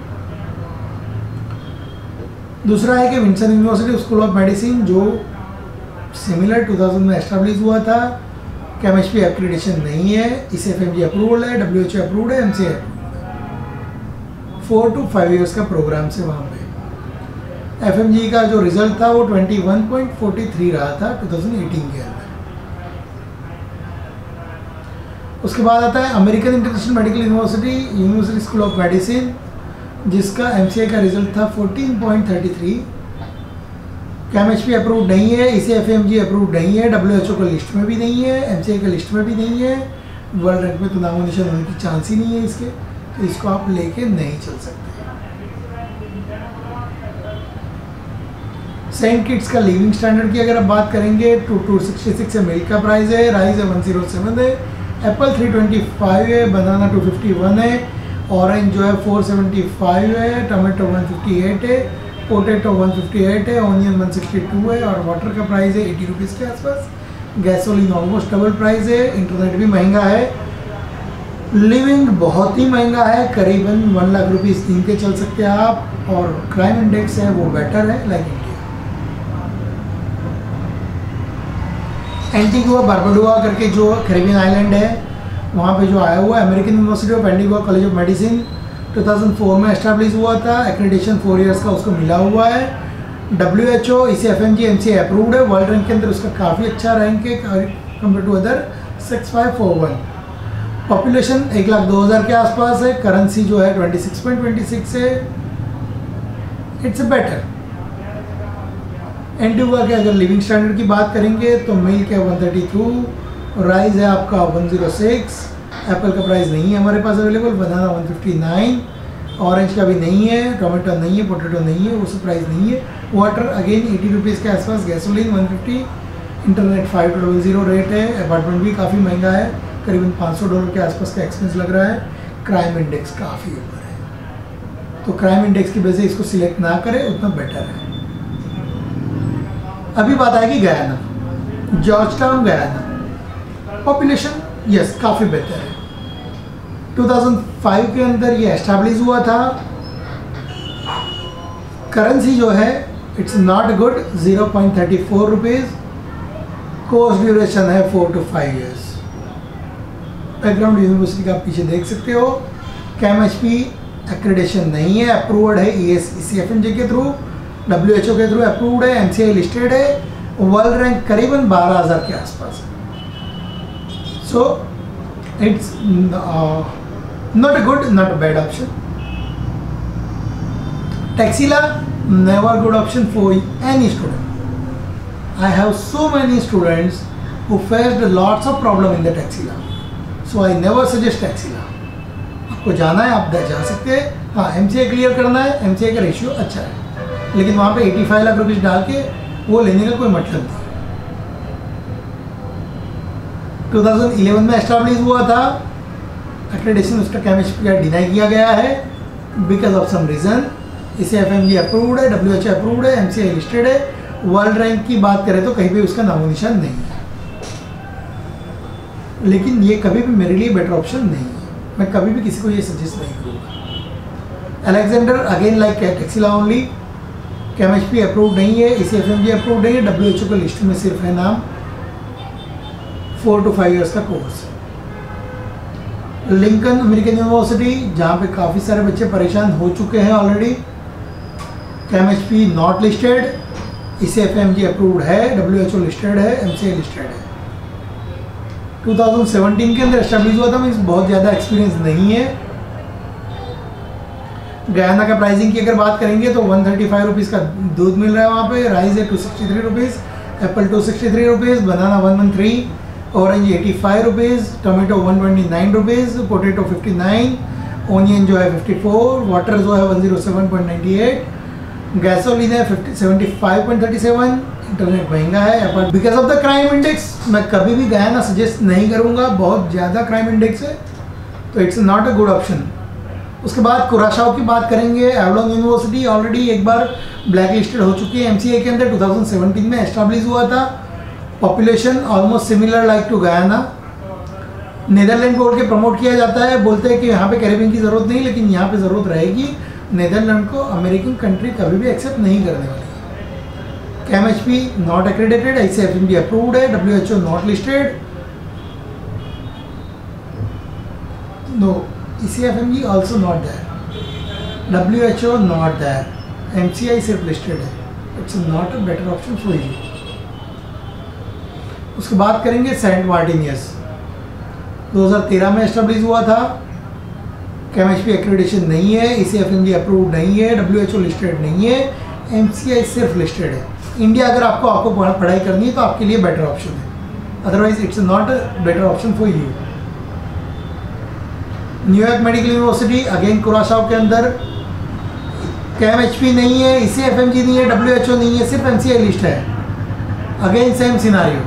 दूसरा है कि Windsor University school of Medicine जो सिमिलर 2000 में एस्टैब्लिश हुआ था, केमिस्ट्री एक्रेडिटेशन नहीं है, इसे एफएमजी अप्रूवल है, WHO अप्रूव्ड है, MCA 4 to 5 ईयर्स का प्रोग्राम से वहाँ पे एफएमजी का जो रिजल्ट था वो 21.43 रहा था 2018 के अंदर। उसके बाद आता है American international medical University school of Medicine, जिसका MCA का रिजल्ट था 14.33। केमिस्ट्री अप्रूव्ड नहीं है, इसे एफएमजी अप्रूव्ड नहीं है, WHO का लिस्ट में भी नहीं है, MCA का लिस्ट में भी नहीं है, वर्ल्ड रैंक में तो नामो निशान होने की चांस ही नहीं है इसके, तो इसको आप लेके नहीं चल सकते। सेंट किट्स का लिविंग स्टैंडर्ड की अगर आप बात करेंगे तो 266 है, मिल्क का प्राइस है, राइस है 107 है, एप्पल 325 है, बनाना 251 है, ऑरेंज जो है 475 है, टमाटो 158 है, पोटैटो 158 है, ऑनियन 162 है, और वाटर का प्राइस है 80 रुपीज़ के आसपास। गैसोलीन ऑलमोस्ट डबल प्राइस है, इंटरनेट भी महंगा है, लिविंग बहुत ही महंगा है, करीबन 1 लाख रुपीज़ दिन के चल सकते हैं आप, और क्राइम इंडेक्स है वो बेटर है लाइक इंडिया। एंटीगुआ बारबडोआ करके जो कैरिबियन आइलैंड है वहाँ पे जो आया हुआ है, American university of Antigua College of medicine 2004 में एस्टैब्लिश हुआ था, एक्रेडिटेशन 4 ईयर्स का उसको मिला हुआ है, WHO इसे एफएमजी MCA अप्रूव्ड है, वर्ल्ड रैंक के अंदर उसका काफ़ी अच्छा रैंक है कंपेयर टू अदर 6541। पॉपुलेशन 1,02,000 के आसपास है, करेंसी जो है 26.26 है, इट्स बेटर। एंटीगुआ के अगर लिविंग स्टैंडर्ड की बात करेंगे तो मिल्क है 132, राइस है आपका 106, एप्पल का प्राइस नहीं है हमारे पास अवेलेबल, बनाना 159, ऑरेंज का भी नहीं है, टोमेटो नहीं है, पोटैटो नहीं है, उसका प्राइस नहीं है, वाटर अगेन 80 रुपीज़ के आसपास, गैसोलीन 150, इंटरनेट 500 रेट है, अपार्टमेंट भी काफ़ी महंगा है, करीबन $500 के आसपास का एक्सपेंस लग रहा है, क्राइम इंडेक्स काफ़ी ऊपर है, तो क्राइम इंडेक्स की वजह से इसको सिलेक्ट ना करें उतना बेटर है। अभी बात आएगी Guyana, Georgetown Guyana, population yes काफ़ी बेहतर है, 2005 के अंदर ये एस्टैब्लिश हुआ था, करेंसी जो है it's not good 0.34 rupees, course duration है 4 to 5 ईयर्स, बैकग्राउंड यूनिवर्सिटी का आप पीछे देख सकते हो, केमिस्ट्री एक्रेडिटेशन नहीं है, अप्रूव्ड है ECFMJ के थ्रू, WHO के थ्रू अप्रूव्ड है, MCA लिस्टेड है, वर्ल्ड रैंक करीबन 12,000 के आसपास है, so it's not a good, not a bad option. Taxila, never good option for any student. I have so many students who faced lots of problem in the Taxila, so I never suggest Taxila. आपको जाना है आप जा सकते हैं, हाँ MCA क्लियर करना है, MCA का रेशियो अच्छा है, लेकिन वहाँ पे 85 लाख रुपीज़ डाल के वो लेने का कोई मतलब नहीं। 2011 में एस्टैब्लिश हुआ था, एक्रेडिटेशन उसका केमिस्ट्री का डिनाई किया गया है बिकॉज ऑफ सम रीज़न, इसे एफएमजी अप्रूव्ड है, WHO अप्रूव्ड है, MCA लिस्टेड है, वर्ल्ड रैंक की बात करें तो कहीं भी उसका नामो निशान नहीं है, लेकिन ये कभी भी मेरे लिए बेटर ऑप्शन नहीं है, मैं कभी भी किसी को ये सजेस्ट नहीं करूँगा। Alexander again like Taxila only, chemistry approved नहीं है, इसे एफएमजी अप्रूव्ड नहीं है, WHO का लिस्ट में सिर्फ है नाम, 4 to 5 ईयर्स का कोर्स है। लिंकन अमेरिकन यूनिवर्सिटी जहाँ पे काफ़ी सारे बच्चे परेशान हो चुके हैं ऑलरेडी, केमिस्ट्री नॉट लिस्टेड, इसे एफएमजी अप्रूव्ड है, WHO लिस्टेड है, MCA लिस्टेड है, 2017 के अंदर एस्टैब्लिश हुआ था, मीन्स बहुत ज़्यादा एक्सपीरियंस नहीं है। गयाना का प्राइसिंग की अगर बात करेंगे तो 135 रुपीज़ का दूध मिल रहा है वहाँ पे, राइस है 263 rupees, apple 263 rupees, banana 113, orange 85 rupees, tomato 129 rupees, potato 59, onion जो है 54, वाटर जो है 107.98, गैसोलीन है 75.37, इंटरनेट महंगा है, but because of the crime index मैं कभी भी गयाना सजेस्ट नहीं करूँगा, बहुत ज़्यादा क्राइम इंडेक्स है, तो it's not a good option. उसके बाद कुराशाओ की बात करेंगे, एवलोंग यूनिवर्सिटी ऑलरेडी एक बार ब्लैक लिस्टेड हो चुकी है, MCA के अंदर 2017 में एस्टैब्लिश हुआ था, population almost similar like to Guyana, Netherlands बोल के प्रमोट किया जाता है, बोलते हैं कि यहाँ पे कैरिबियन की ज़रूरत नहीं, लेकिन यहाँ पे ज़रूरत रहेगी, नीदरलैंड को अमेरिकन कंट्री कभी भी एक्सेप्ट नहीं करने वाली है। Chemistry not accredited, ICFMB approved है, WHO not listed, no, ECFMG also not there, WHO not there, MCI सिर्फ लिस्टेड है, it's not a better option for you. उसके बाद करेंगे सेंट मार्टिनियस, 2013 में एस्टेब्लिश हुआ था, केमिस्ट्री एक्रेडिटेशन नहीं है, ECFMG अप्रूव नहीं है, WHO लिस्टेड नहीं है, MCI सिर्फ लिस्टेड है। इंडिया अगर आपको पढ़ाई करनी है तो आपके लिए बेटर ऑप्शन है, otherwise it's not a better option for you. New York medical university again Curacao के अंदर, KMHP नहीं है, ECFMG नहीं है, WHO नहीं है, सिर्फ MCI लिस्ट है, अगेन सेम सिनारियो।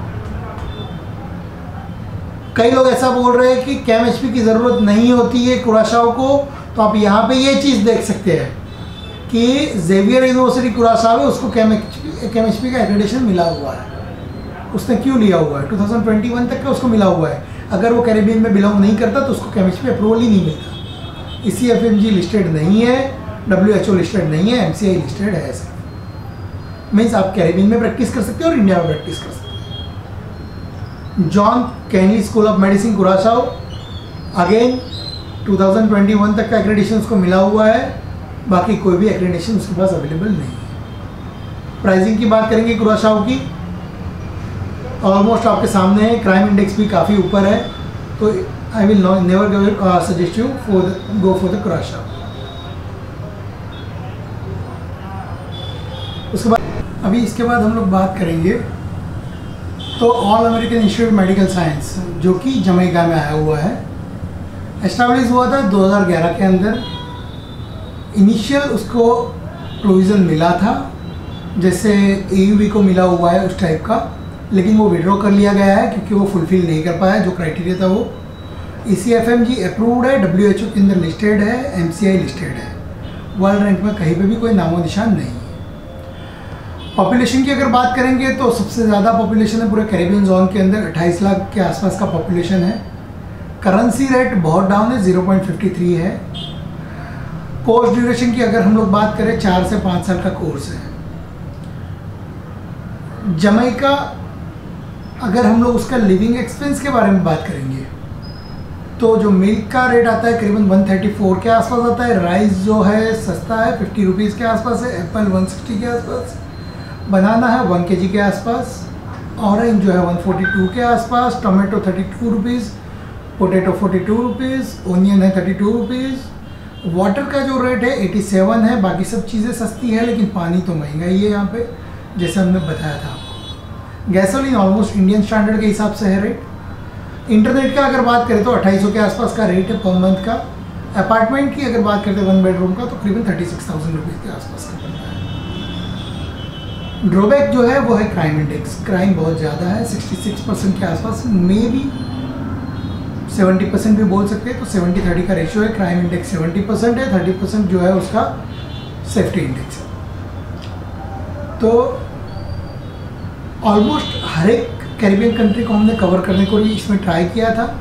कई लोग ऐसा बोल रहे हैं कि KMHP की ज़रूरत नहीं होती है कुरासाओ को, तो आप यहाँ पे ये चीज़ देख सकते हैं कि जेवियर यूनिवर्सिटी कुरासाओ है, उसको KMHP का एक्रेडिटेशन मिला हुआ है। उसने क्यों लिया हुआ है? 2021 तक का उसको मिला हुआ है। अगर वो कैरेबियन में बिलोंग नहीं करता तो उसको KMHP अप्रूवल ही नहीं मिलता। ECFMG लिस्टेड नहीं है, WHO लिस्टेड नहीं है, MCI लिस्टेड है। ऐसा मीन्स आप कैरेबियन में प्रैक्टिस कर सकते हो और इंडिया में प्रैक्टिस कर सकते हो। John Kennedy School of Medicine Curacao, again 2021 तक का एक्रेडिटेशन उसको मिला हुआ है, बाकी कोई भी एक्रेडिटेशन उसके पास अवेलेबल नहीं है। प्राइसिंग की बात करेंगे कुरासाओ की, ऑलमोस्ट आपके सामने है, क्राइम इंडेक्स भी काफ़ी ऊपर है, तो I will never suggest you go for the Curacao. उसके बाद अभी इसके बाद हम लोग बात करेंगे तो All American Institute Medical Science, जो कि जमैका में आया हुआ है, एस्टैब्लिश हुआ था 2011 के अंदर। इनिशियल उसको प्रोविज़न मिला था, जैसे AUB को मिला हुआ है उस टाइप का, लेकिन वो विड्रॉ कर लिया गया है क्योंकि वो फुलफिल नहीं कर पाया जो क्राइटेरिया था वो। ECFMG अप्रूव्ड है, WHO के अंदर लिस्टेड है, MCI लिस्टेड है, वर्ल्ड रैंक में कहीं पे भी कोई नामो निशान नहीं है। पॉपुलेशन की अगर बात करेंगे तो सबसे ज़्यादा पॉपुलेशन है पूरे कैरेबियन जोन के अंदर, 28 लाख के आसपास का पॉपुलेशन है। करेंसी रेट बहुत डाउन है, 0.53 है। कोर्स ड्यूरेशन की अगर हम लोग बात करें 4 से 5 साल का कोर्स है। जमैका अगर हम लोग उसका लिविंग एक्सपेंस के बारे में बात करेंगे तो जो मिल्क का रेट आता है करीबन 134 के आसपास आता है, राइस जो है सस्ता है 50 रुपीज़ के आसपास है, एप्पल 160 के आसपास, बनाना है 1 kg के आसपास, ऑरेंज जो है 142 के आसपास, tomato 32 rupees, potato 42 rupees, onion है 32 रुपीज़। वाटर का जो रेट है 87 है, बाकी सब चीज़ें सस्ती है लेकिन पानी तो महंगा ही है यहाँ पे, जैसे हमने बताया था। गैसोलीन ऑलमोस्ट इंडियन स्टैंडर्ड के हिसाब से है रेट। इंटरनेट का अगर बात करें तो 2800 के आसपास का रेट है पर मंथ का। अपार्टमेंट की अगर बात करते हैं 1 बेडरूम का तो करीबन 36,000 रुपीज़ के आसपास का पड़ता है। ड्रॉबैक जो है वो है क्राइम इंडेक्स, क्राइम बहुत ज़्यादा है, 66% के आसपास, मे बी 70% भी बोल सकते हैं, तो 70-30 का रेशियो है। क्राइम इंडेक्स 70% है, 30% जो है उसका सेफ्टी इंडेक्स है। तो ऑलमोस्ट हर एक कैरिबियन कंट्री को हमने कवर करने को भी इसमें ट्राई किया था।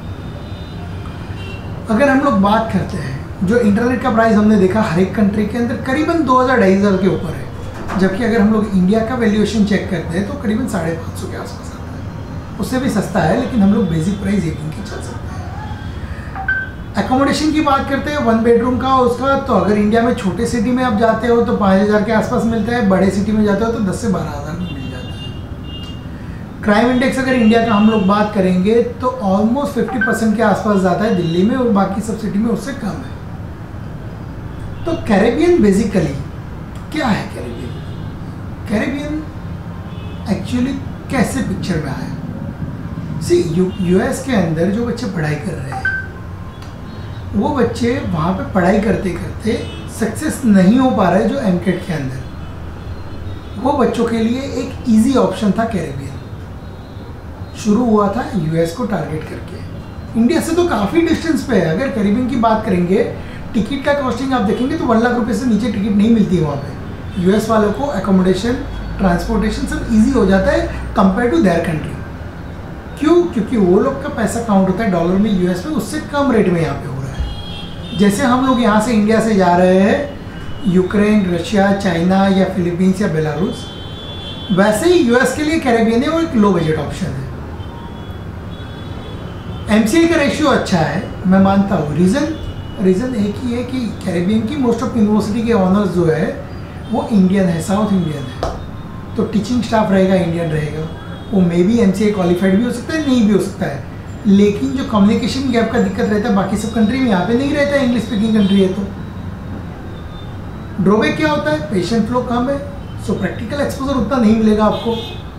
अगर हम लोग बात करते हैं जो इंटरनेट का प्राइस हमने देखा हर एक कंट्री के अंदर करीबन 2,000-2,500 के ऊपर है, जबकि अगर हम लोग इंडिया का वैल्यूएशन चेक करते हैं तो करीबन 550 के आसपास आता है, उससे भी सस्ता है, लेकिन हम लोग बेसिक प्राइस एक इनकी चल सकते हैं। एकोमोडेशन की बात करते हैं 1 बेडरूम का उसका, तो अगर इंडिया में छोटे सिटी में आप जाते हो तो 5,000 के आसपास मिलता है, बड़े सिटी में जाते हो तो 10 से 12,000 में मिल जाता है। क्राइम इंडेक्स अगर इंडिया का हम लोग बात करेंगे तो ऑलमोस्ट 50% के आसपास जाता है दिल्ली में, और बाकी सब सिटी में उससे कम है। तो कैरेबियन बेसिकली क्या है? कैरेबियन एक्चुअली कैसे पिक्चर में आया? यूएस के अंदर जो बच्चे पढ़ाई कर रहे हैं वो बच्चे वहाँ पे पढ़ाई करते करते सक्सेस नहीं हो पा रहे जो एमकेट के अंदर, वो बच्चों के लिए एक इजी ऑप्शन था कैरेबियन। शुरू हुआ था यूएस को टारगेट करके, इंडिया से तो काफ़ी डिस्टेंस पे है। अगर कैरेबियन की बात करेंगे, टिकट का कॉस्टिंग आप देखेंगे तो 1 लाख रुपये से नीचे टिकट नहीं मिलती है वहाँ पे। यूएस वालों को एकोमोडेशन, ट्रांसपोर्टेशन सब इजी हो जाता है कंपेयर टू देयर कंट्री। क्यों? क्योंकि वो लोग का पैसा काउंट होता है डॉलर में, यूएस में उससे कम रेट में यहाँ पे हो रहा है। जैसे हम लोग यहाँ से इंडिया से जा रहे हैं यूक्रेन, रशिया, चाइना या फिलीपींस या बेलारूस, वैसे ही यूएस के लिए कैरेबियन है वो एक लो बजट ऑप्शन है। MCI का रेशियो अच्छा है, मैं मानता हूँ। रीज़न एक ही है कि कैरेबियन की मोस्ट ऑफ यूनिवर्सिटी के ऑनर्स जो है वो इंडियन है, साउथ इंडियन है, तो टीचिंग स्टाफ रहेगा इंडियन रहेगा। वो मे बी MCI क्वालिफाइड भी हो सकता है, नहीं भी हो सकता है, लेकिन जो कम्युनिकेशन गैप का दिक्कत रहता है बाकी सब कंट्री में, यहाँ पे नहीं रहता है, इंग्लिश स्पीकिंग कंट्री है। तो ड्रॉबैक क्या होता है, पेशेंट फ्लो कम है, सो प्रैक्टिकल एक्सपोजर उतना नहीं मिलेगा आपको।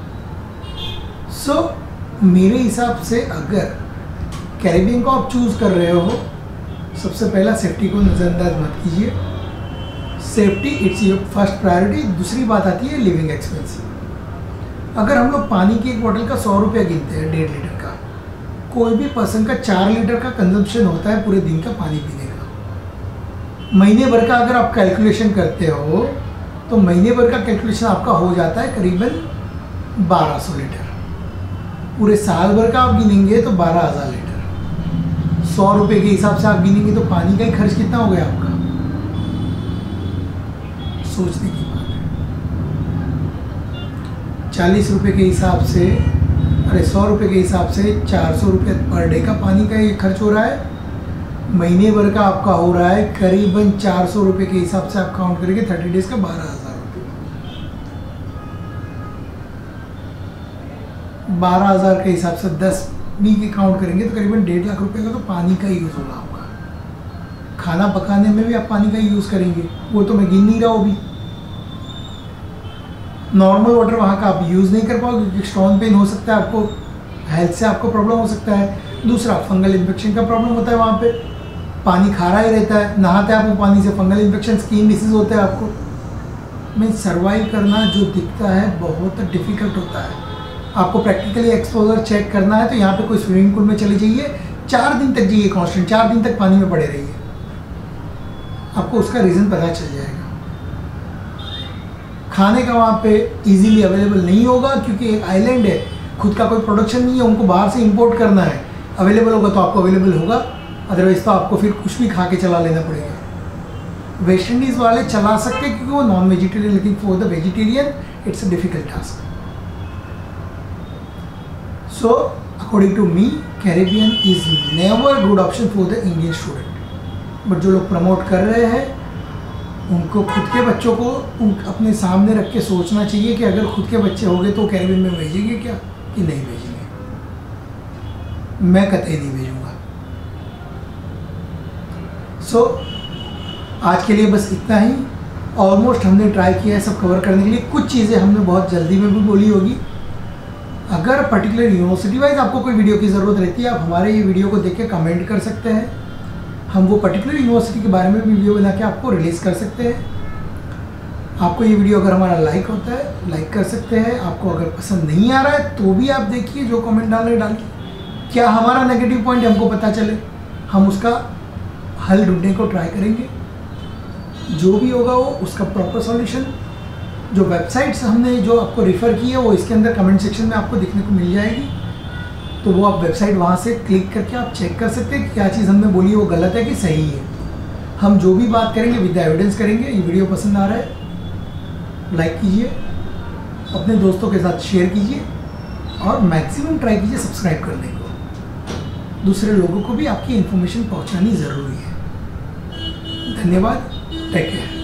सो मेरे हिसाब से अगर कैरेबियन को आप चूज़ कर रहे हो, सबसे पहला सेफ्टी को नज़रअंदाज मत कीजिए। Safety it's your first priority. दूसरी बात आती है लिविंग एक्सपेंस। अगर हम लोग पानी की एक बोतल का 100 रुपया गिनते हैं 1.5 लीटर का, कोई भी पर्सन का 4 लीटर का कंजम्पशन होता है पूरे दिन का पानी पीने का। महीने भर का अगर आप कैलकुलेशन करते हो तो महीने भर का कैलकुलेशन आपका हो जाता है करीबन 1200 लीटर। पूरे साल भर का आप गिनेंगे तो 12,000 लीटर। 100 रुपये के हिसाब से आप गिनेंगे तो पानी का ही खर्च कितना हो गया आपका, सोचने की बात है। 40 रुपये के हिसाब से, 100 रुपये के हिसाब से 400 रुपये पर डे का पानी का ये खर्च हो रहा है। महीने भर का आपका हो रहा है करीबन 400 रुपये के हिसाब से आप काउंट करेंगे 30 डेज का 12,000 रुपये। 12,000 के हिसाब से 10 भी के काउंट करेंगे तो करीबन 1.5 लाख रुपए का तो पानी का ही यूज़ होगा आपका। खाना पकाने में भी आप पानी का ही यूज़ करेंगे, वो तो मैं गिन नहीं रहा हूँ अभी। नॉर्मल वाटर वहाँ का आप यूज़ नहीं कर पाओगे क्योंकि स्टोन पेन हो सकता है आपको, हेल्थ से आपको प्रॉब्लम हो सकता है। दूसरा फंगल इन्फेक्शन का प्रॉब्लम होता है वहाँ पे, पानी खारा ही रहता है, नहाते हैं आप वो पानी से, फंगल इन्फेक्शन, स्किन डिसीज होता है आपको। मैं सर्वाइव करना जो दिखता है बहुत डिफ़िकल्ट होता है। आपको प्रैक्टिकली एक्सपोजर चेक करना है तो यहाँ पे कोई स्विमिंग पूल में चले जाइए, 4 दिन तक जाइए कांस्टेंट, 4 दिन तक पानी में पड़े रहिए, आपको उसका रीज़न पता चल जाएगा। खाने का वहाँ पे इजीली अवेलेबल नहीं होगा क्योंकि एक आइलैंड है, खुद का कोई प्रोडक्शन नहीं है, उनको बाहर से इंपोर्ट करना है। अवेलेबल होगा तो आपको अवेलेबल होगा, अदरवाइज तो आपको फिर कुछ भी खा के चला लेना पड़ेगा। वेस्ट इंडीज़ वाले चला सकते हैं क्योंकि वो नॉन वेजिटेरियन, लेकिन for the vegetarian it's a difficult task. So, according to me, Caribbean is never a good option for the Indian student. But जो लोग प्रमोट कर रहे हैं उनको खुद के बच्चों को अपने सामने रख के सोचना चाहिए कि अगर खुद के बच्चे होंगे तो कैरेबियन में भेजेंगे क्या कि नहीं भेजेंगे। मैं कतई नहीं भेजूँगा। So, आज के लिए बस इतना ही। ऑलमोस्ट हमने ट्राई किया है सब कवर करने के लिए। कुछ चीज़ें हमने बहुत जल्दी में भी बोली होगी। अगर पर्टिकुलर यूनिवर्सिटी वाइज आपको कोई वीडियो की ज़रूरत रहती है, आप हमारे ये वीडियो को देख के कमेंट कर सकते हैं। हम वो पर्टिकुलर यूनिवर्सिटी के बारे में भी वीडियो बना के आपको रिलीज़ कर सकते हैं। आपको ये वीडियो अगर हमारा लाइक होता है, लाइक कर सकते हैं। आपको अगर पसंद नहीं आ रहा है तो भी आप देखिए, जो कमेंट डालिए। क्या हमारा नेगेटिव पॉइंट हमको पता चले, हम उसका हल ढूंढने को ट्राई करेंगे। जो भी होगा वो उसका प्रॉपर सॉल्यूशन, जो वेबसाइट्स हमने जो आपको रेफ़र की है वो इसके अंदर कमेंट सेक्शन में आपको देखने को मिल जाएगी। तो वो आप वेबसाइट वहाँ से क्लिक करके आप चेक कर सकते हैं कि क्या चीज़ हमने बोली है वो गलत है कि सही है। हम जो भी बात करेंगे विद एविडेंस करेंगे। ये वीडियो पसंद आ रहा है लाइक कीजिए, अपने दोस्तों के साथ शेयर कीजिए और मैक्सिमम ट्राई कीजिए सब्सक्राइब करने को। दूसरे लोगों को भी आपकी इन्फॉर्मेशन पहुँचानी ज़रूरी है। धन्यवाद, टेक केयर।